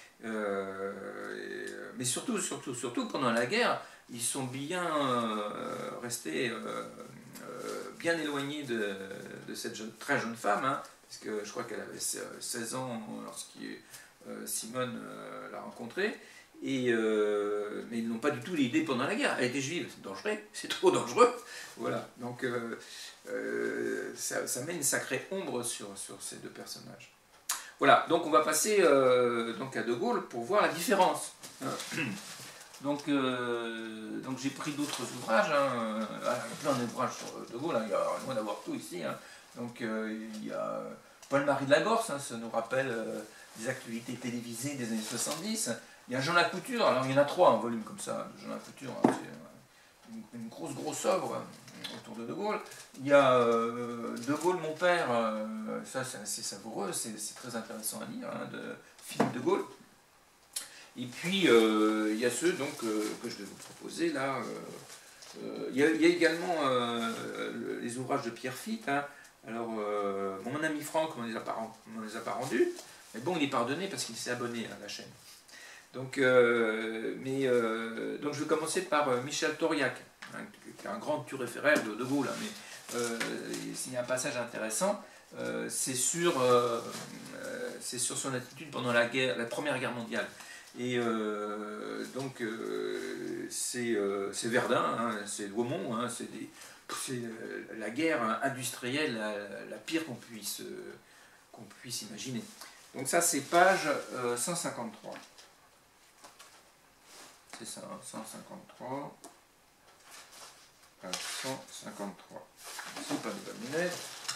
Euh, et, mais surtout, surtout, surtout pendant la guerre, ils sont bien euh, restés euh, euh, bien éloignés de, de cette jeune, très jeune femme, hein, parce que je crois qu'elle avait seize ans lorsque euh, Simone euh, l'a rencontrée. Et euh, mais ils n'ont pas du tout l'idée pendant la guerre. Elle était juive, c'est dangereux, c'est trop dangereux. Voilà, donc euh, euh, ça, ça met une sacrée ombre sur, sur ces deux personnages. Voilà, donc on va passer euh, donc à De Gaulle pour voir la différence. Donc, euh, donc j'ai pris d'autres ouvrages, hein. Il y a plein d'ouvrages sur De Gaulle, hein. Il y a loin d'avoir tout ici. Hein. Donc euh, il y a Paul-Marie de la Gorce, hein, ça nous rappelle euh, des actualités télévisées des années soixante-dix. Il y a Jean Lacouture, alors il y en a trois en volume comme ça. Jean Lacouture, hein, c'est une, une grosse grosse œuvre autour de De Gaulle. Il y a euh, De Gaulle, mon père, euh, ça c'est assez savoureux, c'est très intéressant à lire, hein, de Philippe de Gaulle. Et puis, euh, il y a ceux donc, euh, que je vais vous proposer là. Euh, euh, il, y a, il y a également euh, les ouvrages de Pierre Fitte. Hein. Alors, euh, bon, mon ami Franck ne m'en les a pas rendus, mais bon, il est pardonné parce qu'il s'est abonné à la chaîne. Donc, euh, mais, euh, donc, je vais commencer par euh, Michel Tauriac, hein, qui est un grand turéféraire de De Gaulle. Hein, mais euh, il y a un passage intéressant. Euh, c'est sur, euh, c'est sur son attitude pendant la, guerre, la Première Guerre mondiale. Et euh, donc, euh, c'est euh, Verdun, hein, c'est Douaumont, hein, c'est euh, la guerre industrielle la, la pire qu'on puisse, euh, qu'on puisse imaginer. Donc ça, c'est page euh, cent cinquante-trois. C'est ça, hein, cent cinquante-trois. Page cent cinquante-trois. C'est pas de bonnes lunettes.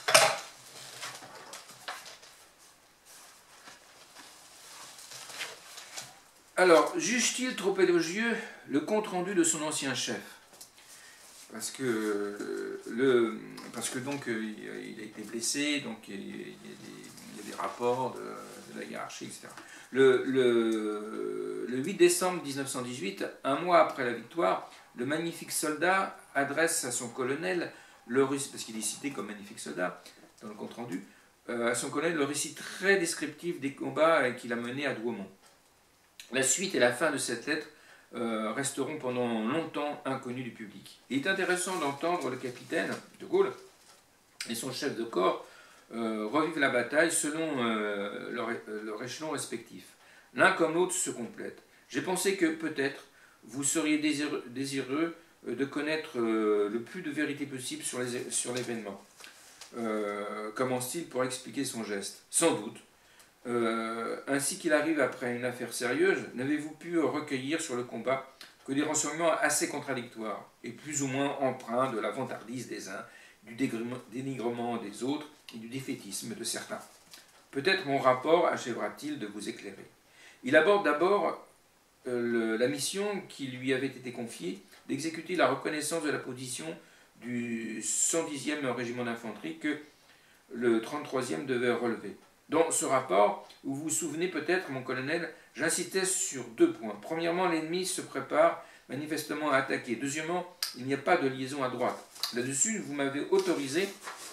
Alors, juge-t-il trop élogieux le compte-rendu de son ancien chef? Parce que, le, parce que donc, il a été blessé, donc il y a des, il y a des rapports de, de la hiérarchie, et cetera. Le, le, le huit décembre mille neuf cent dix-huit, un mois après la victoire, le magnifique soldat adresse à son colonel, le, parce qu'il est cité comme magnifique soldat dans le compte-rendu, euh, à son colonel le récit très descriptif des combats qu'il a menés à Douaumont. La suite et la fin de cette lettre euh, resteront pendant longtemps inconnues du public. Il est intéressant d'entendre le capitaine de Gaulle et son chef de corps euh, revivre la bataille selon euh, leur, leur échelon respectif. L'un comme l'autre se complètent. J'ai pensé que peut-être vous seriez désireux, désireux de connaître euh, le plus de vérité possible sur les, sur l'événement. Euh, Commence-t-il pour expliquer son geste? Sans doute. Euh, ainsi qu'il arrive après une affaire sérieuse, n'avez-vous pu recueillir sur le combat que des renseignements assez contradictoires et plus ou moins empreints de la vantardise des uns, du dénigrement des autres et du défaitisme de certains? Peut-être mon rapport achèvera-t-il de vous éclairer. Il aborde d'abord euh, la mission qui lui avait été confiée d'exécuter la reconnaissance de la position du cent dixième régiment d'infanterie que le trente-troisième devait relever. Dans ce rapport, vous vous souvenez peut-être, mon colonel, j'insistais sur deux points. Premièrement, l'ennemi se prépare manifestement à attaquer. Deuxièmement, il n'y a pas de liaison à droite. Là-dessus, vous m'avez autorisé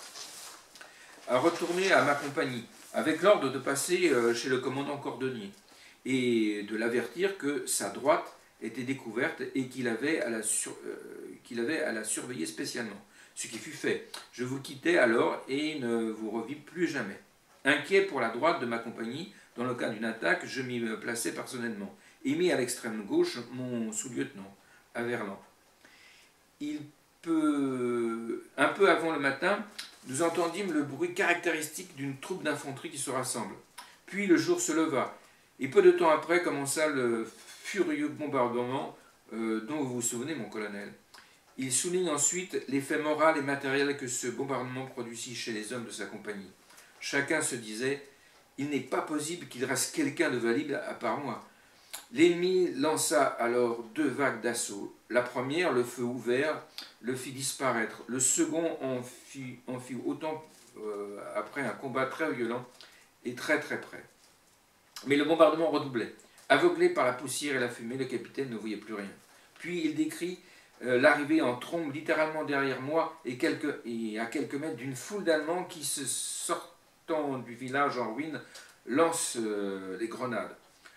à retourner à ma compagnie, avec l'ordre de passer chez le commandant Cordonnier, et de l'avertir que sa droite était découverte et qu'il avait, à la sur... euh, qu'il avait à la surveiller spécialement. Ce qui fut fait. Je vous quittai alors et ne vous revis plus jamais. Inquiet pour la droite de ma compagnie, dans le cas d'une attaque, je m'y plaçais personnellement, et mis à l'extrême gauche mon sous-lieutenant, Averland. Il peut... Un peu avant le matin, nous entendîmes le bruit caractéristique d'une troupe d'infanterie qui se rassemble. Puis le jour se leva, et peu de temps après commença le furieux bombardement euh, dont vous vous souvenez, mon colonel. Il souligne ensuite l'effet moral et matériel que ce bombardement produisit chez les hommes de sa compagnie. Chacun se disait, il n'est pas possible qu'il reste quelqu'un de valide à part moi. L'ennemi lança alors deux vagues d'assaut. La première, le feu ouvert, le fit disparaître. Le second en fit, en fit autant euh, après un combat très violent et très très près. Mais le bombardement redoublait. Aveuglé par la poussière et la fumée, le capitaine ne voyait plus rien. Puis il décrit euh, l'arrivée en trombe littéralement derrière moi et, quelques, et à quelques mètres d'une foule d'Allemands qui se sortent du village en ruine lance euh, les grenades.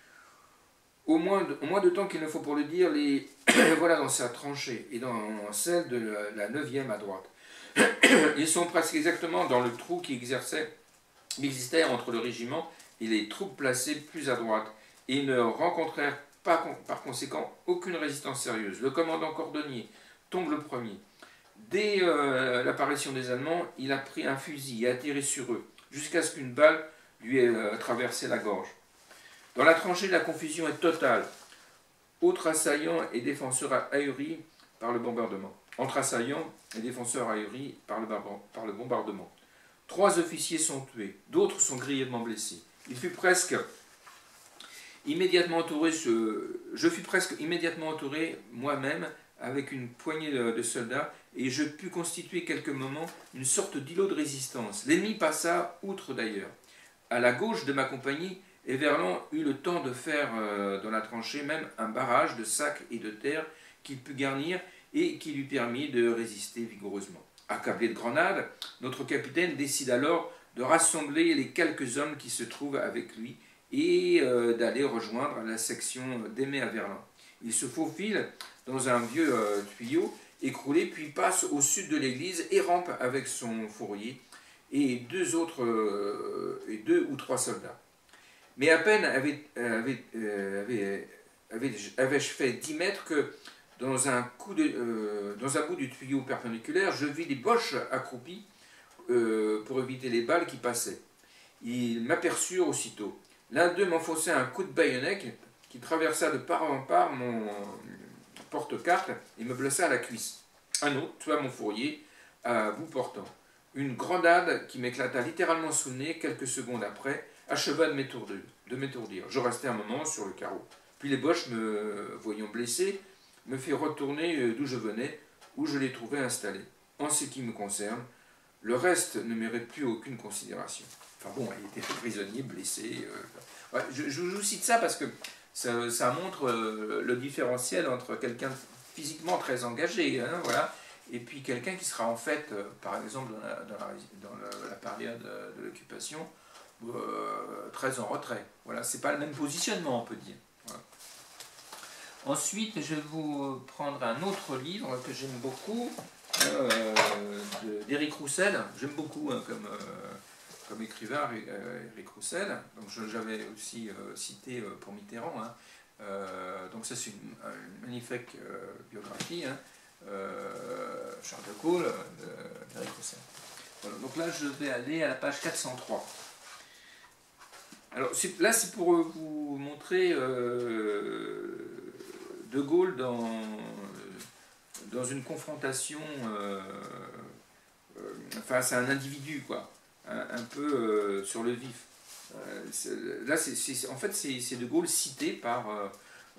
Au moins, de, au moins de temps qu'il ne faut pour le dire, les voilà dans sa tranchée et dans celle de la neuvième à droite. Ils sont presque exactement dans le trou qui, exerçait, qui existait entre le régiment et les troupes placées plus à droite et ne rencontrèrent pas, par conséquent aucune résistance sérieuse. Le commandant Cordonnier tombe le premier. Dès euh, l'apparition des Allemands, il a pris un fusil et a tiré sur eux, jusqu'à ce qu'une balle lui ait euh, traversé la gorge. Dans la tranchée, la confusion est totale. Autres assaillants et défenseurs ahuris par le bombardement. Entre assaillants et défenseurs ahuris par le, par le bombardement. Trois officiers sont tués, d'autres sont grièvement blessés. Il fut presque immédiatement entouré, ce... je fus presque immédiatement entouré moi-même avec une poignée de, de soldats, et je pus constituer quelques moments une sorte d'îlot de résistance. L'ennemi passa outre d'ailleurs. À la gauche de ma compagnie et Verlan eut le temps de faire euh, dans la tranchée même un barrage de sacs et de terre qu'il put garnir et qui lui permit de résister vigoureusement. Accablé de grenades, notre capitaine décide alors de rassembler les quelques hommes qui se trouvent avec lui et euh, d'aller rejoindre la section d'Aimé à Verlan. Il se faufile dans un vieux euh, tuyau écroulé, puis passe au sud de l'église et rampe avec son fourrier et deux autres euh, et deux ou trois soldats. Mais à peine avait, avait, avait, avait, avais-je fait dix mètres que dans un, coup de, euh, dans un bout du tuyau perpendiculaire, je vis des boches accroupies euh, pour éviter les balles qui passaient. Ils m'aperçurent aussitôt. L'un d'eux m'enfonçait un coup de baïonnette qui traversa de part en part mon porte-carte et me blessa à la cuisse. Un autre tua mon fourrier à bout portant. Une grenade qui m'éclata littéralement sous le nez quelques secondes après acheva de m'étourdir. De m'étourdir. Je restai un moment sur le carreau. Puis les boches, me voyant blessé, me firent retourner d'où je venais, où je les trouvais installés. En ce qui me concerne, le reste ne mérite plus aucune considération. Enfin bon, il était prisonnier, blessé. Euh... Ouais, je, je vous cite ça parce que ça, ça montre euh, le différentiel entre quelqu'un physiquement très engagé, hein, voilà, et puis quelqu'un qui sera en fait, euh, par exemple, dans la, dans la, dans la, la période de l'occupation, euh, très en retrait. Voilà, c'est pas le même positionnement, on peut dire. Voilà. Ensuite, je vais vous prendre un autre livre que j'aime beaucoup, euh, d'Éric Roussel. J'aime beaucoup hein, comme, euh, comme écrivain, Éric Roussel. Donc, j'avais aussi euh, cité euh, pour Mitterrand. Hein. Euh, donc, ça, c'est une, une magnifique euh, biographie. Hein. Euh, Charles de Gaulle, d'Éric Roussel. Voilà. Donc là, je vais aller à la page quatre cent trois. Alors, là, c'est pour vous montrer euh, De Gaulle dans, dans une confrontation euh, euh, face à un individu, quoi, un, un peu euh, sur le vif. Euh, là, c'est, c'est, en fait, c'est De Gaulle cité par euh,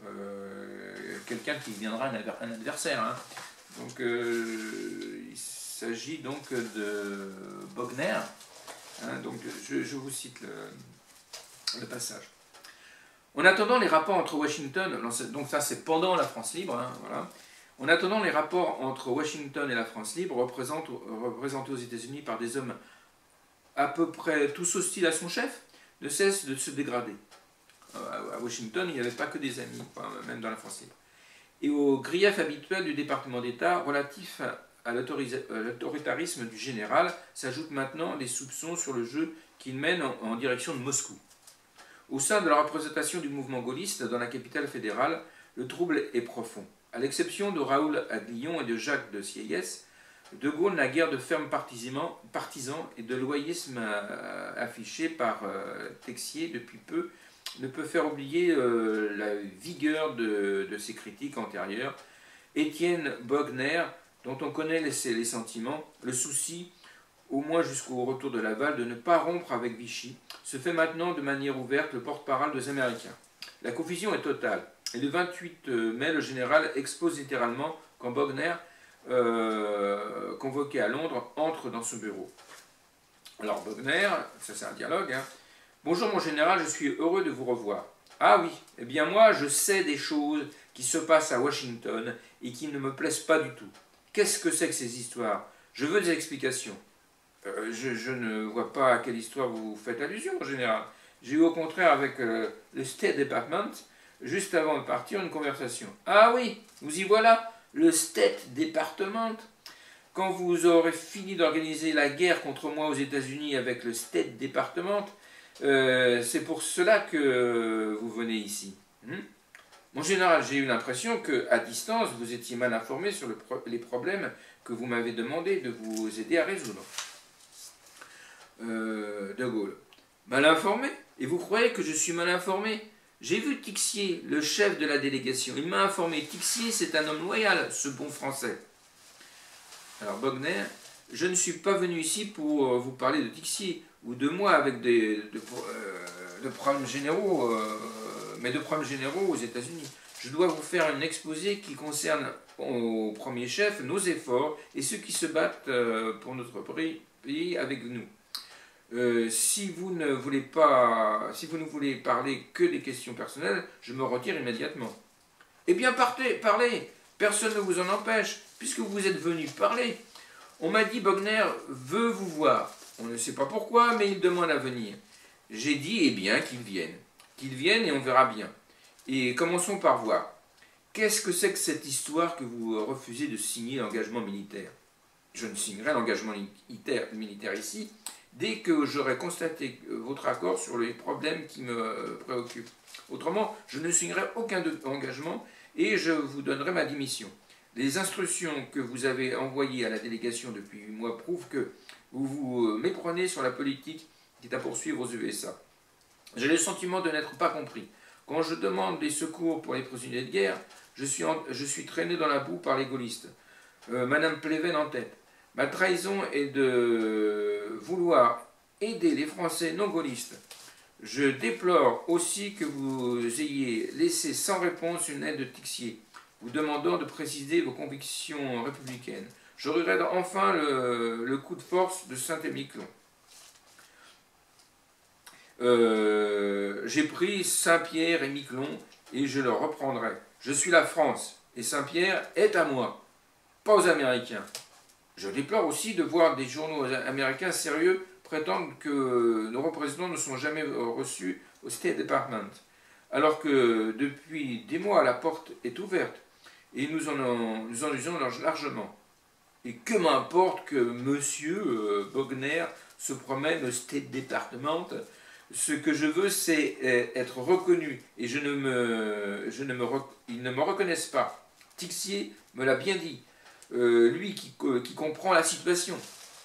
euh, quelqu'un qui deviendra un, un adversaire. Hein. Donc, euh, il s'agit donc de Bogner. Hein, donc, je, je vous cite le... le passage. En attendant les rapports entre Washington, donc ça c'est pendant la France libre, hein, voilà. En attendant les rapports entre Washington et la France libre, représentés aux États-Unis par des hommes à peu près tous hostiles à son chef, ne cessent de se dégrader. À Washington, il n'y avait pas que des amis, enfin, même dans la France libre. Et au grief habituel du département d'État relatif à l'autoritarisme du général s'ajoutent maintenant les soupçons sur le jeu qu'il mène en, en direction de Moscou. Au sein de la représentation du mouvement gaulliste dans la capitale fédérale, le trouble est profond. À l'exception de Raoul Aguillon et de Jacques de Sieyès, De Gaulle n'a guère de fermes partisans et de loyalisme affiché par euh, Texier depuis peu ne peut faire oublier euh, la vigueur de, de ses critiques antérieures. Étienne Bogner, dont on connaît les, les sentiments, le souci, au moins jusqu'au retour de Laval, de ne pas rompre avec Vichy, se fait maintenant de manière ouverte le porte-parole des Américains. La confusion est totale, et le vingt-huit mai, le général expose littéralement quand Bogner, euh, convoqué à Londres, entre dans son bureau. Alors Bogner, ça c'est un dialogue, hein. Bonjour mon général, je suis heureux de vous revoir. Ah oui, eh bien moi je sais des choses qui se passent à Washington et qui ne me plaisent pas du tout. Qu'est-ce que c'est que ces histoires? Je veux des explications. Euh, je, je ne vois pas à quelle histoire vous faites allusion, en général. J'ai eu au contraire avec euh, le State Department, juste avant de partir, une conversation. Ah oui, vous y voilà, le State Department. Quand vous aurez fini d'organiser la guerre contre moi aux États-Unis avec le State Department, euh, c'est pour cela que vous venez ici. Hmm? Mon général, j'ai eu l'impression qu'à distance, vous étiez mal informé sur le pro les problèmes que vous m'avez demandé de vous aider à résoudre. Euh, De Gaulle. Mal informé? Et vous croyez que je suis mal informé? J'ai vu Tixier, le chef de la délégation. Il m'a informé. Tixier, c'est un homme loyal, ce bon français. Alors Bogner, je ne suis pas venu ici pour vous parler de Tixier ou de moi avec des de, euh, de problèmes généraux, euh, mais de problèmes généraux aux États-Unis. Je dois vous faire un exposé qui concerne au premier chef nos efforts et ceux qui se battent euh, pour notre pays avec nous. Euh, si vous ne voulez pas, si vous ne voulez parler que des questions personnelles, je me retire immédiatement. Eh bien, partez, parlez. Personne ne vous en empêche, puisque vous êtes venu parler. On m'a dit, Bogner veut vous voir. On ne sait pas pourquoi, mais il demande à venir. J'ai dit, eh bien, qu'il vienne. Qu'il vienne et on verra bien. Et commençons par voir. Qu'est-ce que c'est que cette histoire que vous refusez de signer l'engagement militaire? Je ne signerai l'engagement militaire ici dès que j'aurai constaté votre accord sur les problèmes qui me préoccupent. Autrement, je ne signerai aucun engagement et je vous donnerai ma démission. Les instructions que vous avez envoyées à la délégation depuis huit mois prouvent que vous vous méprenez sur la politique qui est à poursuivre aux U S A. J'ai le sentiment de n'être pas compris. Quand je demande des secours pour les prisonniers de guerre, je suis, en, je suis traîné dans la boue par les gaullistes. Euh, Madame Pleven en tête. Ma trahison est de vouloir aider les Français non gaullistes. Je déplore aussi que vous ayez laissé sans réponse une aide de Tixier, vous demandant de préciser vos convictions républicaines. Je regrette enfin le, le coup de force de Saint-Émiclon. Euh, J'ai pris Saint-Pierre et Miquelon et je le reprendrai. Je suis la France et Saint-Pierre est à moi, pas aux Américains. Je déplore aussi de voir des journaux américains sérieux prétendre que nos représentants ne sont jamais reçus au State Department, alors que depuis des mois la porte est ouverte et nous en, en, nous en usons largement. Et que m'importe que M. Bogner se promène au State Department. Ce que je veux, c'est être reconnu, et je ne me, je ne me, ils ne me reconnaissent pas. Tixier me l'a bien dit, euh, lui qui, qui comprend la situation.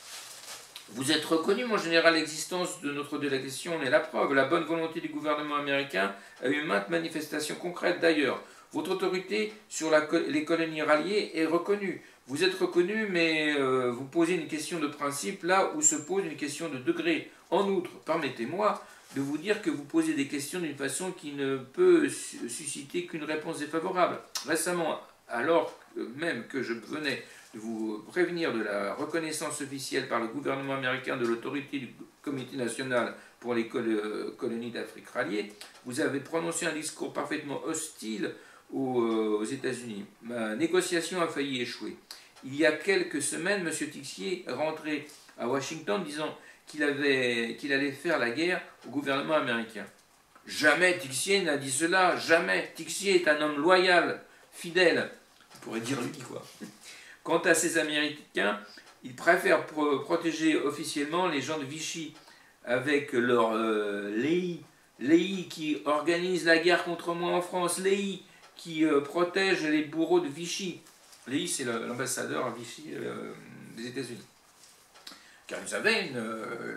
Vous êtes reconnu, mon général, l'existence de notre délégation en est la preuve. La bonne volonté du gouvernement américain a eu maintes manifestations concrètes d'ailleurs. Votre autorité sur la, les colonies ralliées est reconnue. Vous êtes reconnu, mais euh, vous posez une question de principe là où se pose une question de degré. En outre, permettez-moi de vous dire que vous posez des questions d'une façon qui ne peut susciter qu'une réponse défavorable. Récemment, alors même que je venais de vous prévenir de la reconnaissance officielle par le gouvernement américain de l'autorité du Comité national pour les colonies d'Afrique ralliées, vous avez prononcé un discours parfaitement hostile aux États-Unis. Ma négociation a failli échouer. Il y a quelques semaines, M. Tixier est rentré à Washington disant qu'il avait, qu'il allait faire la guerre au gouvernement américain. Jamais Tixier n'a dit cela, jamais. Tixier est un homme loyal, fidèle. On pourrait dire lui, quoi. Quant à ces Américains, ils préfèrent pro protéger officiellement les gens de Vichy avec leur euh, L E I. L E I qui organise la guerre contre moi en France. L E I qui euh, protège les bourreaux de Vichy. L E I, c'est l'ambassadeur à Vichy euh, des États-Unis. Car ils avaient une, euh,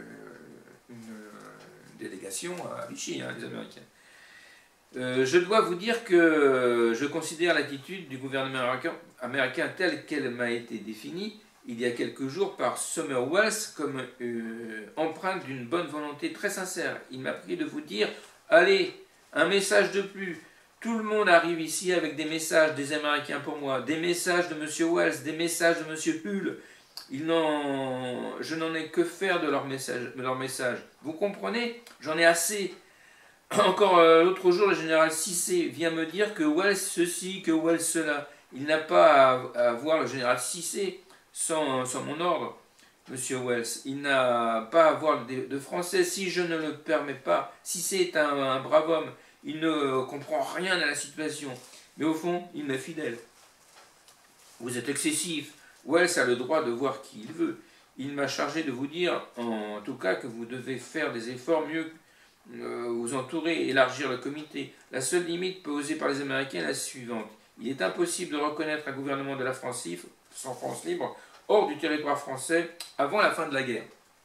une délégation à Vichy, hein, les Américains. Euh, je dois vous dire que je considère l'attitude du gouvernement américain, américain telle qu'elle m'a été définie il y a quelques jours par Summerwells comme euh, empreinte d'une bonne volonté très sincère. Il m'a prié de vous dire, allez, un message de plus. Tout le monde arrive ici avec des messages des Américains pour moi, des messages de M. Wells, des messages de M. Hull. Ils n'en... Je n'en ai que faire de leurs messages, de leurs messages. Vous comprenez? J'en ai assez. Encore euh, l'autre jour, le général Cissé vient me dire que Wells ceci, que Wells cela. Il n'a pas à, à voir le général Cissé sans, sans mon ordre, Monsieur Wells. Il n'a pas à voir de, de français si je ne le permets pas. Cissé est un, un brave homme. Il ne comprend rien à la situation. Mais au fond, il m'est fidèle. Vous êtes excessif. Wells a le droit de voir qui il veut. Il m'a chargé de vous dire, en tout cas, que vous devez faire des efforts mieux euh, vous entourer, élargir le comité. La seule limite posée par les Américains est la suivante. Il est impossible de reconnaître un gouvernement de la France libre, sans France libre, hors du territoire français, avant la fin de la guerre.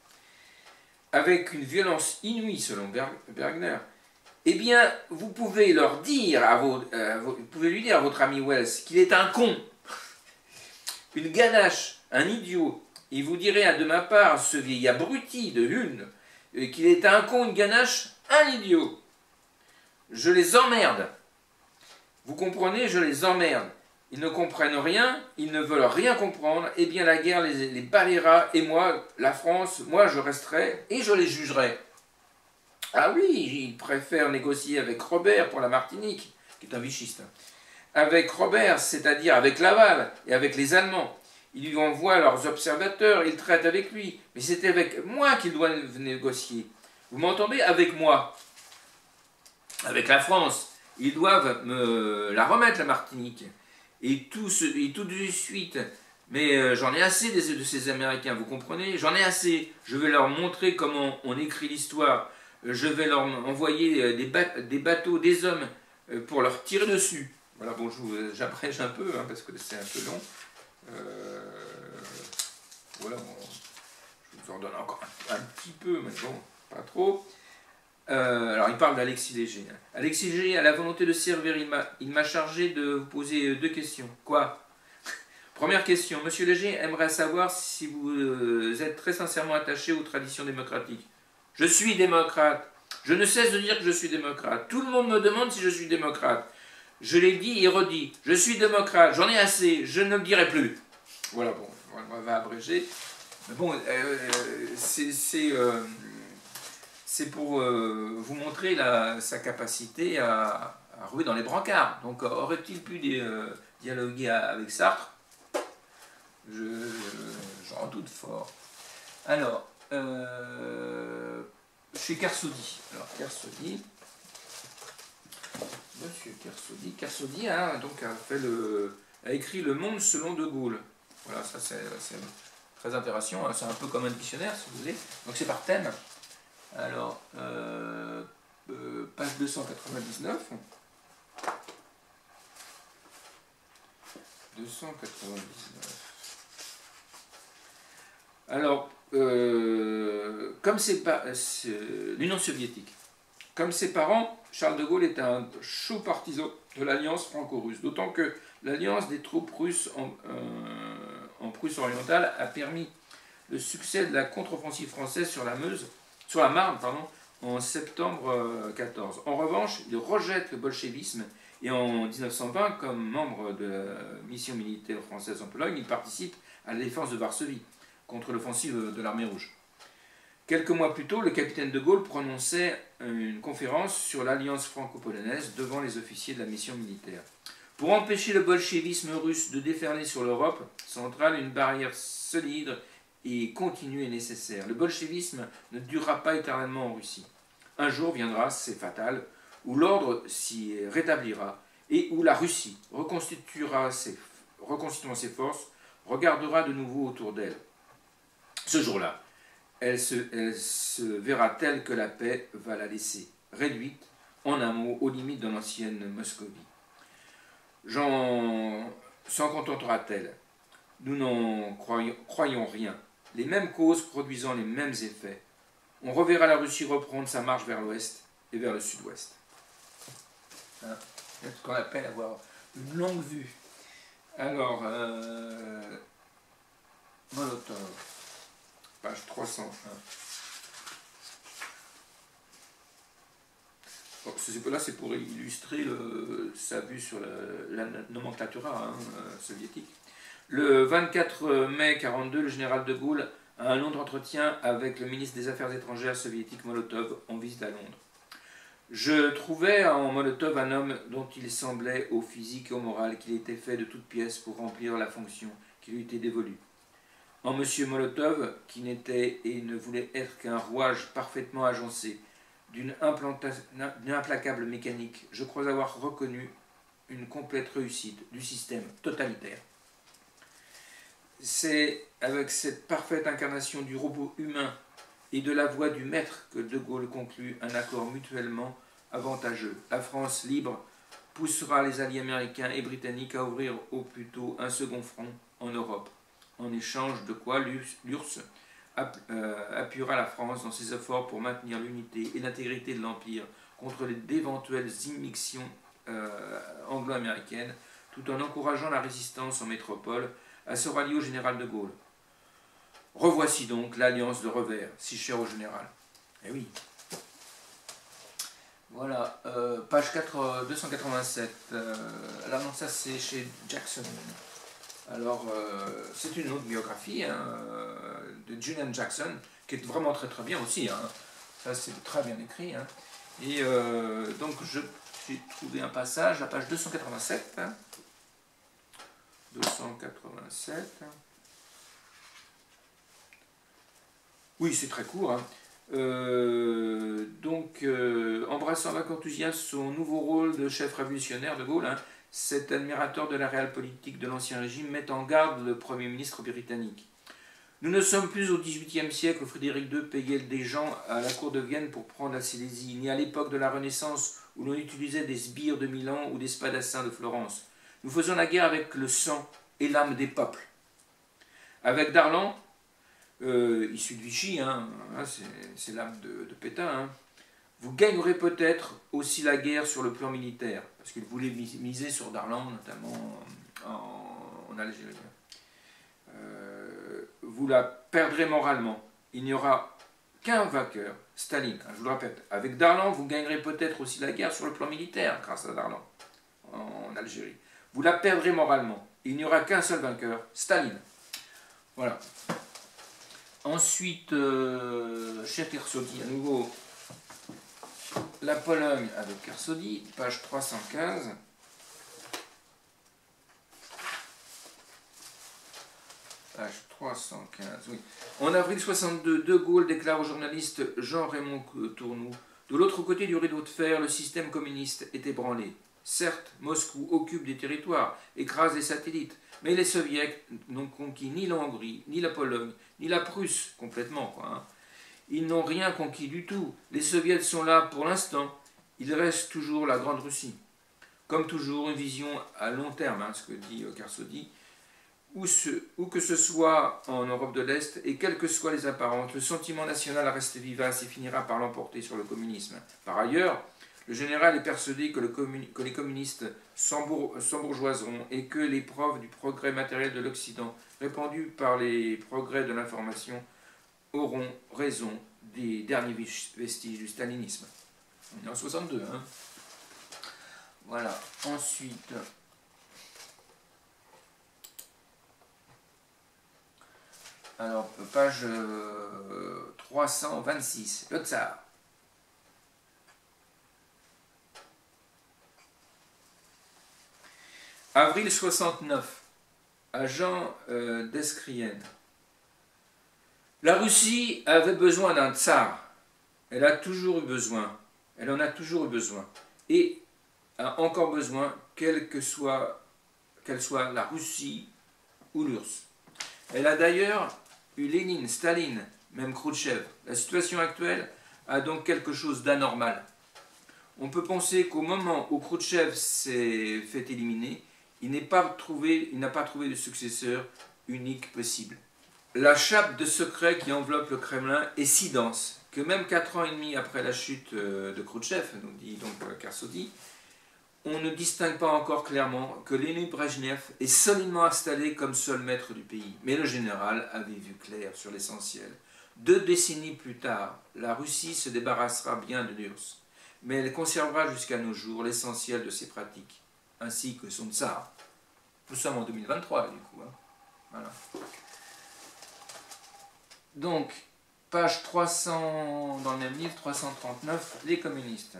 Avec une violence inouïe, selon Bergner. Eh bien, vous pouvez leur dire, à vos, euh, vous pouvez lui dire à votre ami Wells qu'il est un con, une ganache, un idiot. Et vous direz à de ma part, ce vieil abruti de Hull, qu'il est un con, une ganache, un idiot. Je les emmerde. Vous comprenez, je les emmerde. Ils ne comprennent rien, ils ne veulent rien comprendre, et bien la guerre les, les balayera, et moi, la France, moi je resterai, et je les jugerai. Ah oui, ils préfèrent négocier avec Robert pour la Martinique, qui est un vichiste. Avec Robert, c'est-à-dire avec Laval, et avec les Allemands. Ils lui envoient leurs observateurs, ils traitent avec lui, mais c'est avec moi qu'ils doivent négocier. Vous m'entendez? Avec moi. Avec la France. Ils doivent me la remettre, la Martinique. Et tout, ce, et tout de suite. Mais euh, j'en ai assez des, de ces Américains, vous comprenez? J'en ai assez. Je vais leur montrer comment on écrit l'histoire. Je vais leur envoyer des, ba des bateaux, des hommes, euh, pour leur tirer dessus. Voilà, bon, j'abrège un peu, hein, parce que c'est un peu long. Euh, voilà, bon, je vous en donne encore un, un petit peu, mais bon, pas trop. Euh, alors, il parle d'Alexis Léger. Alexis Léger a la volonté de servir. Il m'a chargé de vous poser deux questions. Quoi? Première question. Monsieur Léger aimerait savoir si vous êtes très sincèrement attaché aux traditions démocratiques. Je suis démocrate. Je ne cesse de dire que je suis démocrate. Tout le monde me demande si je suis démocrate. Je l'ai dit et redit. Je suis démocrate. J'en ai assez. Je ne le dirai plus. Voilà, bon, on va abréger. Mais bon, euh, c'est... Euh, c'est pour euh, vous montrer la, sa capacité à, à rouler dans les brancards. Donc, aurait-il pu di euh, dialoguer avec Sartre? Je, j'en doute fort. Alors, euh, chez Kersaudy. Alors, Kersaudy, Monsieur Kersaudy, Kersaudy hein, donc a, fait le, a écrit Le Monde selon De Gaulle. Voilà, ça c'est très intéressant. Hein, c'est un peu comme un dictionnaire, si vous voulez. Donc, c'est par thème. Alors, euh, euh, page deux cent quatre-vingt-dix-neuf. deux cent quatre-vingt-dix-neuf. Alors, euh, comme c'est l'Union soviétique, comme ses parents, Charles de Gaulle est un chaud partisan de l'alliance franco-russe, d'autant que l'alliance des troupes russes en, euh, en Prusse orientale a permis le succès de la contre-offensive française sur la Meuse, sur la Marne, pardon, en septembre mille neuf cent quatorze. En revanche, il rejette le bolchevisme et en mille neuf cent vingt, comme membre de la mission militaire française en Pologne, il participe à la défense de Varsovie contre l'offensive de l'armée rouge. Quelques mois plus tôt, le capitaine de Gaulle prononçait une conférence sur l'alliance franco-polonaise devant les officiers de la mission militaire. Pour empêcher le bolchevisme russe de déferler sur l'Europe centrale, une barrière solide et continue est nécessaire. Le bolchevisme ne durera pas éternellement en Russie. Un jour viendra, c'est fatal, où l'ordre s'y rétablira et où la Russie, reconstituera ses, reconstituant ses forces, regardera de nouveau autour d'elle. Ce jour-là, elle se, elle se verra telle que la paix va la laisser, réduite, en un mot, aux limites de l'ancienne Moscovie. S'en contentera-t-elle? Nous n'en croyons, croyons rien. Les mêmes causes produisant les mêmes effets. On reverra la Russie reprendre sa marche vers l'ouest et vers le sud-ouest. Hein, c'est ce qu'on appelle avoir une longue vue. Alors, euh, Molotov, page trois cent un. Bon, là, c'est pour illustrer le, sa vue sur la, la nomenclatura hein, euh, soviétique. Le vingt-quatre mai mille neuf cent quarante-deux, le général de Gaulle a un long entretien avec le ministre des Affaires étrangères soviétique Molotov en visite à Londres. Je trouvais en Molotov un homme dont il semblait au physique et au moral qu'il était fait de toutes pièces pour remplir la fonction qui lui était dévolue. En M. Molotov, qui n'était et ne voulait être qu'un rouage parfaitement agencé, d'une implacable mécanique, je crois avoir reconnu une complète réussite du système totalitaire. C'est avec cette parfaite incarnation du robot humain et de la voix du maître que De Gaulle conclut un accord mutuellement avantageux. La France libre poussera les alliés américains et britanniques à ouvrir au plus tôt un second front en Europe, en échange de quoi l'U R S S appuiera la France dans ses efforts pour maintenir l'unité et l'intégrité de l'Empire contre d'éventuelles immixtions euh, anglo-américaines, tout en encourageant la résistance en métropole à se rallier au général de Gaulle. Revoici donc l'alliance de revers, si chère au général. Eh oui. Voilà, euh, page quatre, deux cent quatre-vingt-sept. Euh, là, non, ça c'est chez Jackson. Alors, euh, c'est une autre biographie hein, de Julian Jackson, qui est vraiment très très bien aussi. Hein. Ça, c'est très bien écrit. Hein. Et euh, donc, j'ai trouvé un passage à page deux cent quatre-vingt-sept. Hein. deux cent quatre-vingt-sept. Oui, c'est très court. Hein. Euh, donc, euh, embrassant avec enthousiasme son nouveau rôle de chef révolutionnaire de Gaulle, hein, cet admirateur de la réelle politique de l'Ancien Régime met en garde le Premier ministre britannique. Nous ne sommes plus au dix-huitième siècle où Frédéric deux payait des gens à la cour de Vienne pour prendre la Silésie, ni à l'époque de la Renaissance où l'on utilisait des sbires de Milan ou des spadassins de Florence. Nous faisons la guerre avec le sang et l'âme des peuples. Avec Darlan, euh, issu de Vichy, hein, hein, c'est l'âme de, de Pétain, hein, vous gagnerez peut-être aussi la guerre sur le plan militaire, parce qu'il voulait miser sur Darlan, notamment en, en Algérie. Euh, vous la perdrez moralement. Il n'y aura qu'un vainqueur, Staline. Je vous le répète, avec Darlan, vous gagnerez peut-être aussi la guerre sur le plan militaire, grâce à Darlan, en Algérie. Vous la perdrez moralement. Il n'y aura qu'un seul vainqueur, Staline. Voilà. Ensuite, euh, chez Kersaudy, à nouveau, la Pologne avec Kersaudy, page trois cent quinze. Page trois cent quinze, oui. En avril soixante-deux, De Gaulle déclare au journaliste Jean-Raymond Tournoux: de l'autre côté du rideau de fer, le système communiste est ébranlé. Certes, Moscou occupe des territoires, écrase des satellites, mais les soviets n'ont conquis ni la Hongrie, ni la Pologne, ni la Prusse, complètement, quoi. Hein. Ils n'ont rien conquis du tout. Les soviets sont là pour l'instant. Il reste toujours la Grande Russie. Comme toujours, une vision à long terme, hein, ce que dit euh, Kersaudy, où, ce, où que ce soit en Europe de l'Est, et quelles que soient les apparences, le sentiment national reste vivace et finira par l'emporter sur le communisme. Par ailleurs, le général est persuadé que, le que les communistes s'embourgeoiseront et que les preuves du progrès matériel de l'Occident, répandues par les progrès de l'information, auront raison des derniers vestiges du stalinisme. On est en soixante-deux, hein. Voilà. Ensuite, alors, page euh, trois cent vingt-six, le Tsar. Avril soixante-neuf, agent euh, d'Escrienne. La Russie avait besoin d'un tsar. Elle a toujours eu besoin. Elle en a toujours eu besoin. Et a encore besoin, quelle que soit, qu'elle soit la Russie ou l'U R S S. Elle a d'ailleurs eu Lénine, Staline, même Khrouchtchev. La situation actuelle a donc quelque chose d'anormal. On peut penser qu'au moment où Khrouchtchev s'est fait éliminer, il n'a pas trouvé, il n'a pas trouvé de successeur unique possible. La chape de secret qui enveloppe le Kremlin est si dense que même quatre ans et demi après la chute de Khrouchtchev, nous dit donc Kersaudy, on ne distingue pas encore clairement que Lénine Brejnev est solidement installé comme seul maître du pays. Mais le général avait vu clair sur l'essentiel. Deux décennies plus tard, la Russie se débarrassera bien de l'U R S S, mais elle conservera jusqu'à nos jours l'essentiel de ses pratiques, ainsi que son tsar. Nous sommes en deux mille vingt-trois, du coup. Hein. Voilà. Donc, page trois cents, dans le même livre, trois cent trente-neuf, les communistes.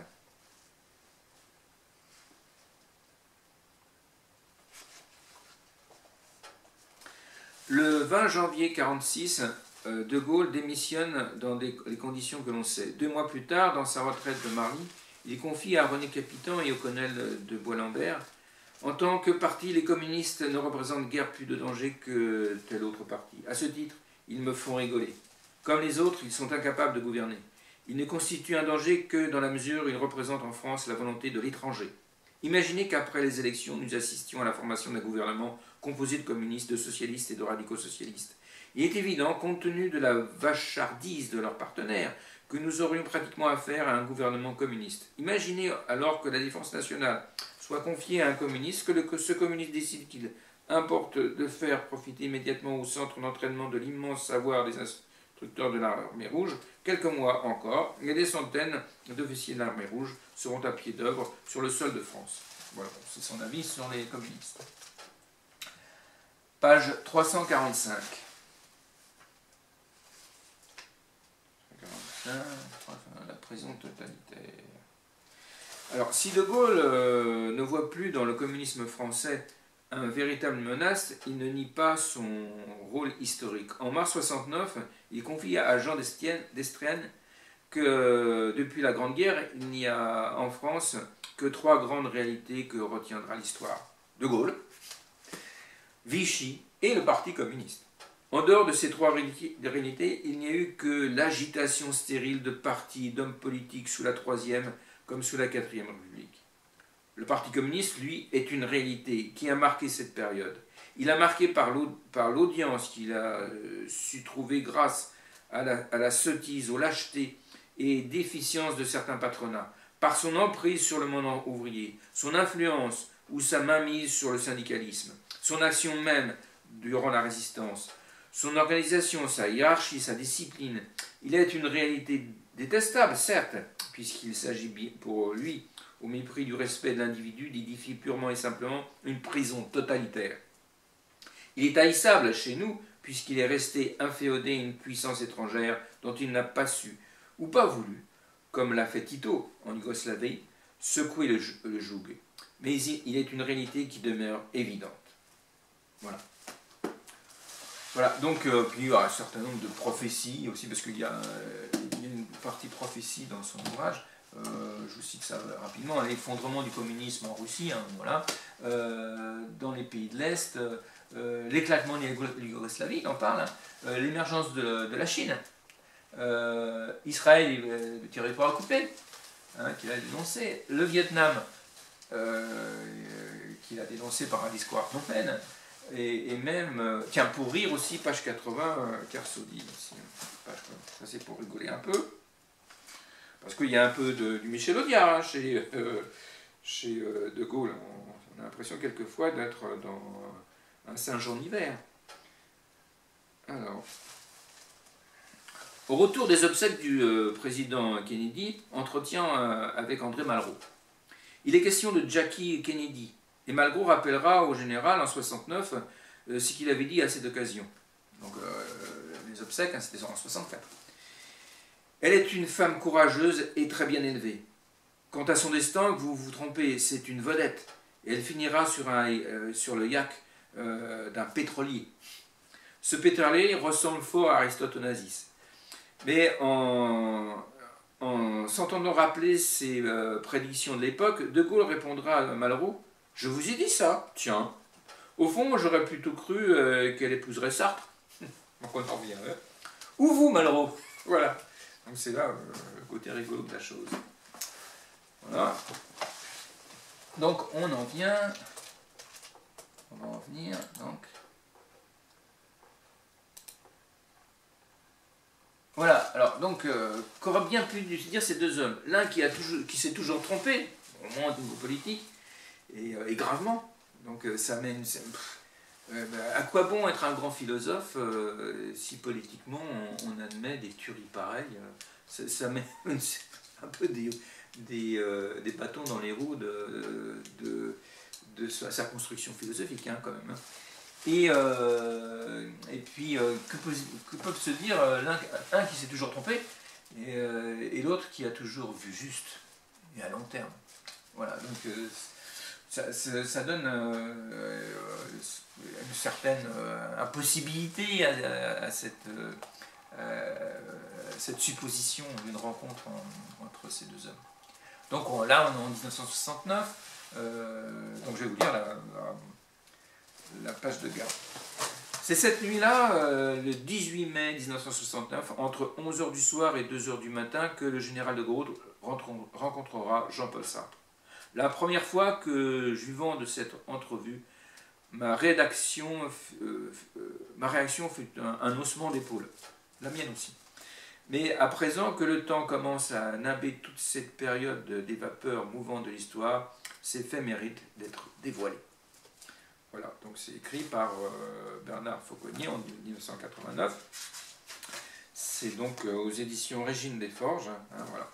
Le vingt janvier mille neuf cent quarante-six, De Gaulle démissionne dans des, les conditions que l'on sait. Deux mois plus tard, dans sa retraite de Marly, il confie à René Capitan et au colonel de Bois-Lambert: en tant que parti, les communistes ne représentent guère plus de danger que tel autre parti. À ce titre, ils me font rigoler. Comme les autres, ils sont incapables de gouverner. Ils ne constituent un danger que dans la mesure où ils représentent en France la volonté de l'étranger. Imaginez qu'après les élections, nous assistions à la formation d'un gouvernement composé de communistes, de socialistes et de radicaux socialistes. Il est évident, compte tenu de la vachardise de leurs partenaires, que nous aurions pratiquement affaire à un gouvernement communiste. Imaginez alors que la défense nationale soit confiée à un communiste, que, le, que ce communiste décide qu'il importe de faire profiter immédiatement au centre d'entraînement de l'immense savoir des instructeur de l'armée rouge, quelques mois encore, et des centaines d'officiers de l'armée rouge seront à pied d'œuvre sur le sol de France. Voilà, c'est son avis sur les communistes. Page trois cent quarante-cinq. La prison totalitaire. Alors, si De Gaulle euh, ne voit plus dans le communisme français un véritable menace, il ne nie pas son rôle historique. En mars soixante-neuf, il confie à Jean d'Estrienne que euh, depuis la Grande Guerre, il n'y a en France que trois grandes réalités que retiendra l'histoire. De Gaulle, Vichy et le Parti communiste. En dehors de ces trois réalités, il n'y a eu que l'agitation stérile de partis, d'hommes politiques sous la Troisième comme sous la Quatrième République. Le Parti communiste, lui, est une réalité qui a marqué cette période. Il a marqué par l'audience qu'il a euh, su trouver grâce à la, à la sottise, aux lâchetés et déficiences de certains patronats, par son emprise sur le monde ouvrier, son influence ou sa mainmise sur le syndicalisme, son action même durant la résistance, son organisation, sa hiérarchie, sa discipline. Il est une réalité détestable, certes, puisqu'il s'agit pour lui, au mépris du respect de l'individu, d'édifier purement et simplement une prison totalitaire. Il est haïssable chez nous, puisqu'il est resté inféodé à une puissance étrangère dont il n'a pas su, ou pas voulu, comme l'a fait Tito en Yougoslavie, secouer le, le joug. Mais il est une réalité qui demeure évidente. Voilà. Voilà, donc, euh, puis il y a un certain nombre de prophéties aussi, parce qu'il y, euh, y a une partie prophétie dans son ouvrage. Euh, je vous cite ça rapidement, l'effondrement du communisme en Russie, hein, voilà, euh, dans les pays de l'Est, euh, l'éclatement de l'Yougoslavie, il en parle, euh, l'émergence de, de la Chine, euh, Israël, le territoire occupé, hein, qu'il a dénoncé, le Vietnam, euh, qu'il a dénoncé par un discours à Phnom Penh, et, et même, euh, tiens, pour rire aussi, page quatre-vingts, euh, Kersaudy, ça c'est pour rigoler un peu. Parce qu'il y a un peu de, du Michel Audiard hein, chez, euh, chez euh, De Gaulle. On, on a l'impression quelquefois d'être dans un Saint-Jean d'hiver. Alors, au retour des obsèques du euh, président Kennedy, entretien euh, avec André Malraux. Il est question de Jackie Kennedy. Et Malraux rappellera au général en soixante-neuf euh, ce qu'il avait dit à cette occasion. Donc, euh, les obsèques, hein, c'était en soixante-quatre. Elle est une femme courageuse et très bien élevée. Quant à son destin, vous vous trompez, c'est une vedette. Et elle finira sur, un, euh, sur le yacht euh, d'un pétrolier. Ce pétrolier ressemble fort à Aristote Onassis. Mais en, en s'entendant rappeler ses euh, prédictions de l'époque, De Gaulle répondra à Malraux « Je vous ai dit ça, tiens. Au fond, j'aurais plutôt cru euh, qu'elle épouserait Sartre. » Donc on en revient. Hein. Ou vous, Malraux. Voilà. Donc c'est là euh, le côté rigolo de la chose. Voilà. Donc on en vient. On va en venir. Donc. Voilà. Alors donc, euh, qu'auraient bien pu dire ces deux hommes. L'un qui a toujours, qui s'est toujours trompé, au moins au niveau politique, et, euh, et gravement. Donc euh, ça mène. Pff, euh, bah, à quoi bon être un grand philosophe euh, si politiquement on, on admet des tueries pareilles euh, ça, ça met un peu des, des, euh, des bâtons dans les roues de, de, de sa, sa construction philosophique hein, quand même. Hein. Et, euh, et puis euh, que, peut, que peuvent se dire euh, l'un un qui s'est toujours trompé et, euh, et l'autre qui a toujours vu juste et à long terme. Voilà, donc euh, ça, ça, ça donne euh, une certaine euh, impossibilité à, à, à cette, euh, cette supposition d'une rencontre en, entre ces deux hommes. Donc on, là on est en mille neuf cent soixante-neuf, euh, donc je vais vous lire la, la, la page de garde. C'est cette nuit-là, euh, le dix-huit mai mille neuf cent soixante-neuf, entre onze heures du soir et deux heures du matin, que le général de Gaulle rencontrera Jean-Paul Sartre. La première fois que, jugant de cette entrevue, ma, rédaction, euh, euh, ma réaction fut un, un haussement d'épaule. La mienne aussi. Mais à présent que le temps commence à nimber toute cette période des vapeurs mouvantes de l'histoire, ces faits méritent d'être dévoilés. Voilà, donc c'est écrit par euh, Bernard Fauconnier en mille neuf cent quatre-vingt-neuf. C'est donc euh, aux éditions Régine Desforges. Hein, voilà.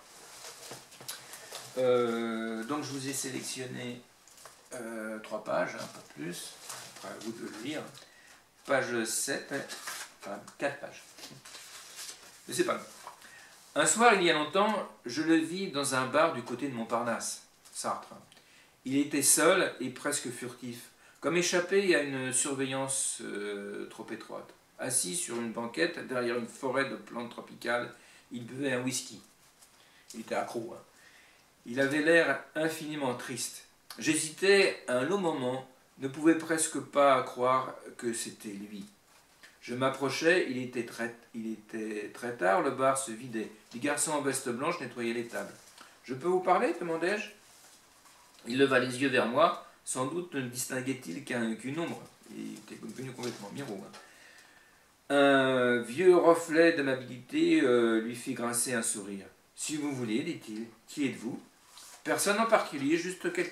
Euh, donc je vous ai sélectionné euh, trois pages, hein, pas plus. Après, à vous de le lire. Page sept, enfin quatre pages. Mais c'est pas grave. Un soir, il y a longtemps, je le vis dans un bar du côté de Montparnasse, Sartre. Il était seul et presque furtif, comme échappé à une surveillance euh, trop étroite. Assis sur une banquette, derrière une forêt de plantes tropicales, il buvait un whisky. Il était accro. Hein. Il avait l'air infiniment triste. J'hésitais un long moment, ne pouvais presque pas croire que c'était lui. Je m'approchais, il était très, il était très tard, le bar se vidait. Les garçons en veste blanche nettoyaient les tables. « Je peux vous parler ?» demandai-je. Il leva les yeux vers moi, sans doute ne distinguait-il qu'un, qu'une ombre. Il était devenu complètement miro. Hein. Un vieux reflet d'amabilité euh, lui fit grincer un sourire. « Si vous voulez, dit-il, qui êtes-vous » ? « Personne en particulier, juste quelqu'un. »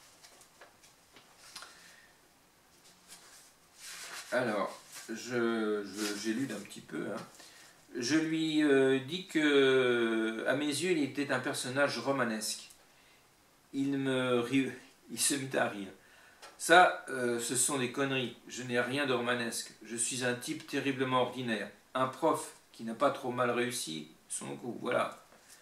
Alors, je, je, j'ai lu d'un petit peu. Hein. Je lui euh, dis que, à mes yeux, il était un personnage romanesque. Il me rit, il se mit à rire. Ça, euh, ce sont des conneries. Je n'ai rien de romanesque. Je suis un type terriblement ordinaire. Un prof qui n'a pas trop mal réussi son coup. Voilà.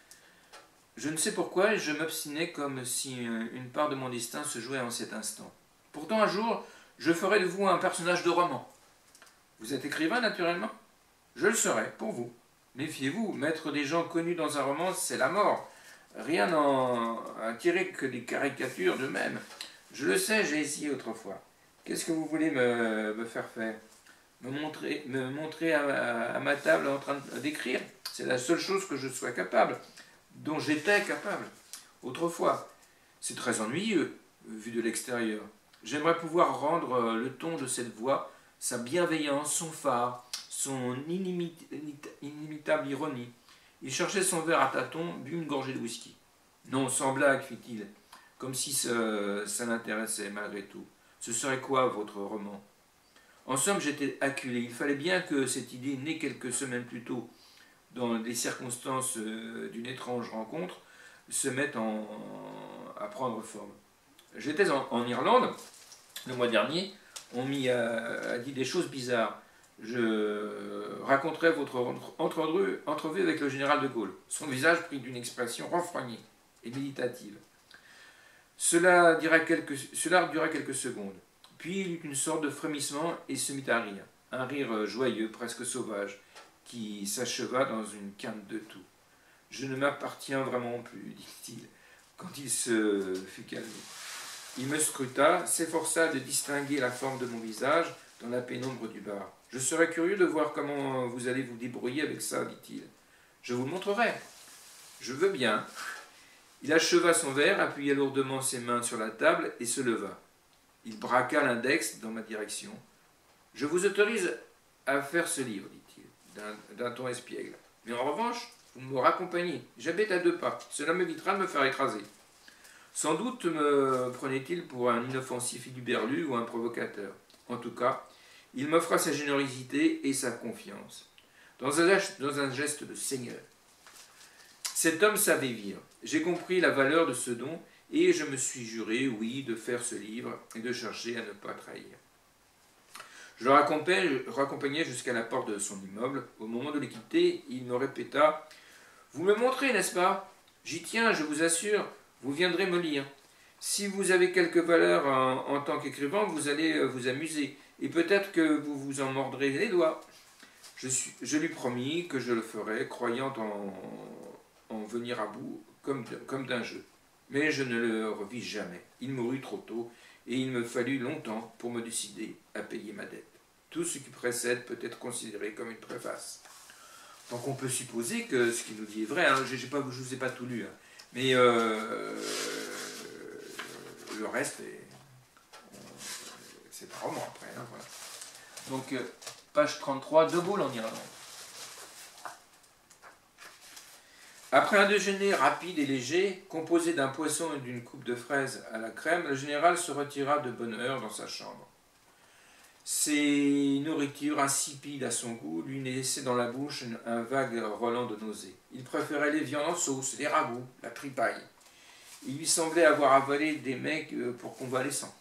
Je ne sais pourquoi, je m'obstinais comme si une part de mon destin se jouait en cet instant. Pourtant, un jour, je ferai de vous un personnage de roman. Vous êtes écrivain, naturellement ? Je le serai, pour vous. Méfiez-vous, mettre des gens connus dans un roman, c'est la mort. Rien n'en à tirer que des caricatures d'eux-mêmes. Je le sais, j'ai essayé autrefois. Qu'est-ce que vous voulez me, me faire faire ? Me montrer, me montrer à, à, à ma table en train d'écrire ? C'est la seule chose que je sois capable, dont j'étais capable, autrefois. C'est très ennuyeux, vu de l'extérieur. J'aimerais pouvoir rendre le ton de cette voix, sa bienveillance, son phare, son inimit inimitable ironie. Il cherchait son verre à tâtons, but une gorgée de whisky. Non, sans blague, fit-il, comme si ça, ça l'intéressait malgré tout. Ce serait quoi votre roman ? En somme, j'étais acculé. Il fallait bien que cette idée, née quelques semaines plus tôt, dans les circonstances d'une étrange rencontre, se mette en, à prendre forme. J'étais en, en Irlande, le mois dernier, on m'y a, a dit des choses bizarres. Je raconterai votre entrevue, entrevue avec le général de Gaulle. Son visage prit d'une expression renfrognée et méditative. Cela, dira quelques, cela dura quelques secondes. Puis il eut une sorte de frémissement et se mit à rire. Un rire joyeux, presque sauvage, qui s'acheva dans une quinte de toux. « Je ne m'appartiens vraiment plus, dit-il, quand il se fut calmé. Il me scruta, s'efforça de distinguer la forme de mon visage dans la pénombre du bar. « Je serais curieux de voir comment vous allez vous débrouiller avec ça, dit-il. Je vous le montrerai. Je veux bien. » Il acheva son verre, appuya lourdement ses mains sur la table et se leva. Il braqua l'index dans ma direction. « Je vous autorise à faire ce livre, dit-il, d'un ton espiègle. Mais en revanche, vous me raccompagnez. J'habite à deux pas. Cela m'évitera de me faire écraser. » Sans doute me prenait-il pour un inoffensif huluberlu ou un provocateur. En tout cas, il m'offra sa générosité et sa confiance, dans un geste, dans un geste de seigneur. Cet homme savait vivre. J'ai compris la valeur de ce don et je me suis juré, oui, de faire ce livre et de chercher à ne pas trahir. Je le raccompagnai jusqu'à la porte de son immeuble. Au moment de le quitter, il me répéta « Vous me montrez, n'est-ce pas ? J'y tiens, je vous assure, vous viendrez me lire. Si vous avez quelque valeur en, en tant qu'écrivain, vous allez vous amuser, et peut-être que vous vous en mordrez les doigts. » Je, suis, je lui promis que je le ferais, croyant en, en venir à bout comme, comme d'un jeu. Mais je ne le revis jamais. Il mourut trop tôt, et il me fallut longtemps pour me décider à payer ma dette. Tout ce qui précède peut être considéré comme une préface. Donc on peut supposer que ce qu'il nous dit est vrai. Hein. Je ne vous ai pas tout lu, hein. Mais euh, le reste, c'est un roman après. Hein, voilà. Donc, euh, page trente-trois, De Gaulle en Irlande. Après un déjeuner rapide et léger, composé d'un poisson et d'une coupe de fraises à la crème, le général se retira de bonne heure dans sa chambre. Ces nourritures insipides à son goût lui laissaient dans la bouche un vague relent de nausée. Il préférait les viandes en sauce, les ragoûts, la tripaille. Il lui semblait avoir avalé des mecs pour convalescents.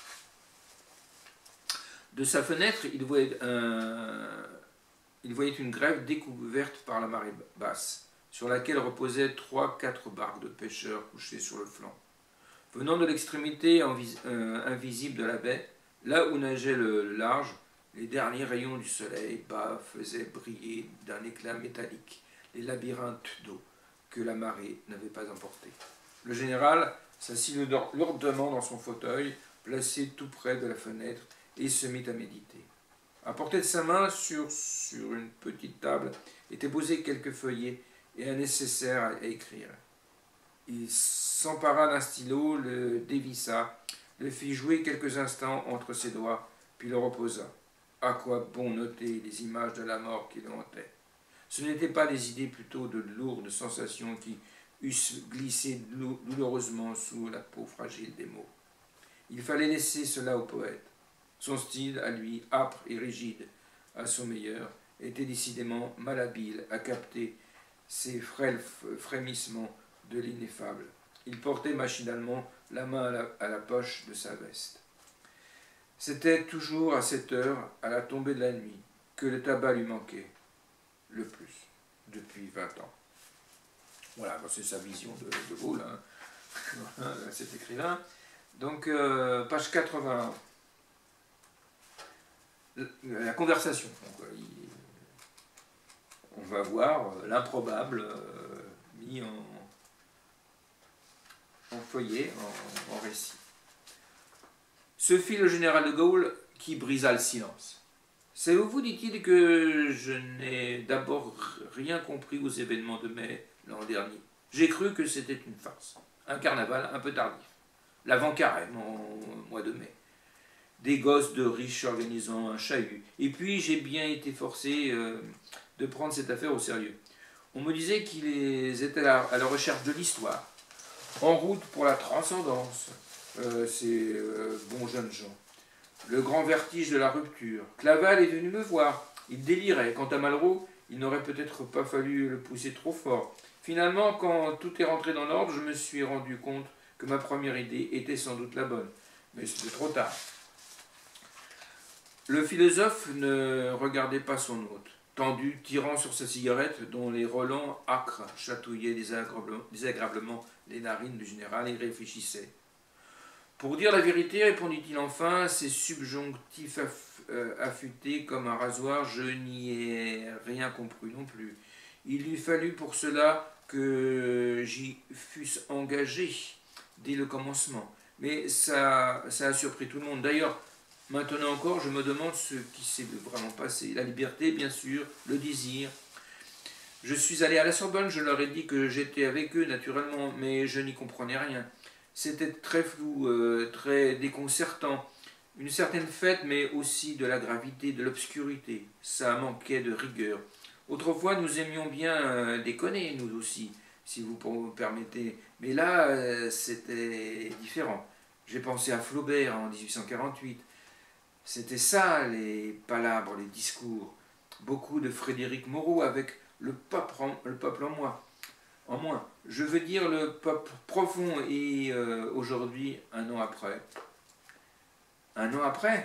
De sa fenêtre, il voyait, un... il voyait une grève découverte par la marée basse, sur laquelle reposaient trois, quatre barques de pêcheurs couchées sur le flanc. Venant de l'extrémité euh, invisible de la baie, là où nageait le large, les derniers rayons du soleil bas faisaient briller d'un éclat métallique les labyrinthes d'eau que la marée n'avait pas emportés. Le général s'assit lourdement dans son fauteuil, placé tout près de la fenêtre, et se mit à méditer. À portée de sa main, sur, sur une petite table, étaient posés quelques feuillets et un nécessaire à écrire. Il s'empara d'un stylo, le dévissa, le fit jouer quelques instants entre ses doigts, puis le reposa. À quoi bon noter les images de la mort qui le hantaient? Ce n'étaient pas des idées, plutôt de lourdes sensations qui eussent glissé douloureusement sous la peau fragile des mots. Il fallait laisser cela au poète. Son style, à lui, âpre et rigide, à son meilleur, était décidément malhabile à capter ces frêles frémissements de l'ineffable. Il portait machinalement la main à la, à la poche de sa veste. C'était toujours à cette heure, à la tombée de la nuit, que le tabac lui manquait le plus, depuis vingt ans. Voilà, c'est sa vision de, de Gaulle, hein, cet écrivain. Donc, euh, page quatre-vingt-un. La conversation. Donc, il, on va voir l'improbable euh, mis en, en feuillet, en, en récit. Ce fut le général de Gaulle qui brisa le silence. Savez-vous, dit-il, que je n'ai d'abord rien compris aux événements de mai l'an dernier. J'ai cru que c'était une farce, un carnaval un peu tardif, l'avant-carême en mois de mai. Des gosses de riches organisant un chahut. Et puis j'ai bien été forcé euh, de prendre cette affaire au sérieux. On me disait qu'ils étaient à la recherche de l'histoire, en route pour la transcendance, euh, ces euh, bons jeunes gens. Le grand vertige de la rupture. Claval est venu me voir. Il délirait. Quant à Malraux, il n'aurait peut-être pas fallu le pousser trop fort. Finalement, quand tout est rentré dans l'ordre, je me suis rendu compte que ma première idée était sans doute la bonne. Mais c'était trop tard. Le philosophe ne regardait pas son hôte, tendu, tirant sur sa cigarette, dont les relents âcres chatouillaient désagréablement les narines du général, et réfléchissait. Pour dire la vérité, répondit-il enfin, ces subjonctifs aff euh, affûtés comme un rasoir, je n'y ai rien compris non plus. Il lui fallut pour cela que j'y fusse engagé dès le commencement. Mais ça, ça a surpris tout le monde. D'ailleurs, maintenant encore, je me demande ce qui s'est vraiment passé. La liberté, bien sûr, le désir. Je suis allé à la Sorbonne, je leur ai dit que j'étais avec eux, naturellement, mais je n'y comprenais rien. C'était très flou, euh, très déconcertant. Une certaine fête, mais aussi de la gravité, de l'obscurité. Ça manquait de rigueur. Autrefois, nous aimions bien euh, déconner, nous aussi, si vous me permettez. Mais là, euh, c'était différent. J'ai pensé à Flaubert en dix-huit cent quarante-huit. C'était ça, les palabres, les discours. Beaucoup de Frédéric Moreau avec le peuple en, le peuple en moi. En moins. Je veux dire le peuple profond et euh, aujourd'hui, un an après. Un an après,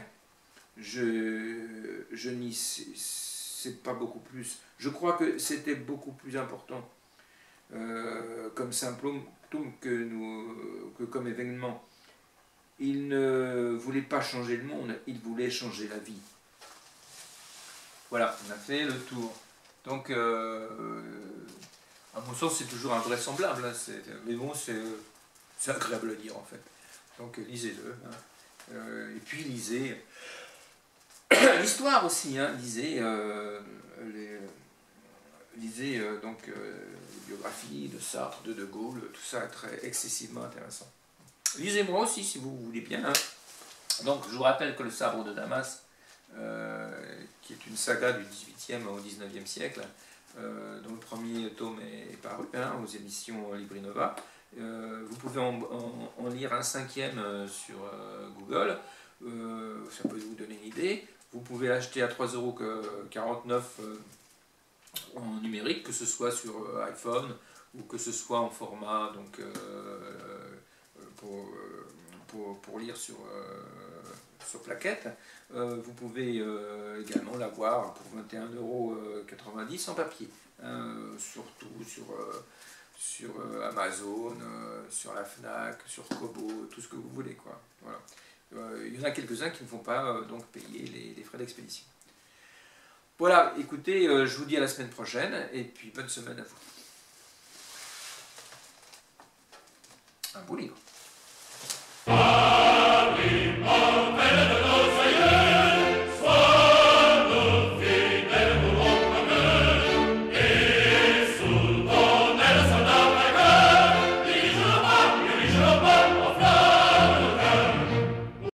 je, je n'y sais, sais pas beaucoup plus. Je crois que c'était beaucoup plus important euh, comme symptôme que, nous, que comme événement. Il ne voulait pas changer le monde, il voulait changer la vie. Voilà, on a fait le tour. Donc, euh, à mon sens, c'est toujours invraisemblable, hein, mais bon, c'est agréable à dire en fait. Donc, lisez-le. Hein. Euh, et puis, lisez l'histoire aussi, hein, lisez, euh, les, lisez euh, donc, euh, les biographies de Sartre, de De Gaulle, tout ça est très excessivement intéressant. Lisez-moi aussi si vous voulez bien. Hein. Donc, je vous rappelle que le sabre de Damas, euh, qui est une saga du dix-huitième au dix-neuvième siècle, euh, dont le premier tome est paru hein, aux éditions Librinova. Euh, vous pouvez en, en, en lire un cinquième sur euh, Google, euh, ça peut vous donner une idée. Vous pouvez l'acheter à trois euros quarante-neuf en numérique, que ce soit sur iPhone ou que ce soit en format donc, euh, pour, pour, pour lire sur, euh, sur plaquette. Euh, vous pouvez euh, également l'avoir pour vingt et un euros quatre-vingt-dix en papier, hein, surtout sur, euh, sur euh, Amazon, euh, sur la Fnac, sur Kobo, tout ce que vous voulez, quoi. Voilà. Euh, il y en a quelques-uns qui ne vont pas euh, donc payer les, les frais d'expédition. Voilà, écoutez, euh, je vous dis à la semaine prochaine et puis bonne semaine à vous. Un beau livre.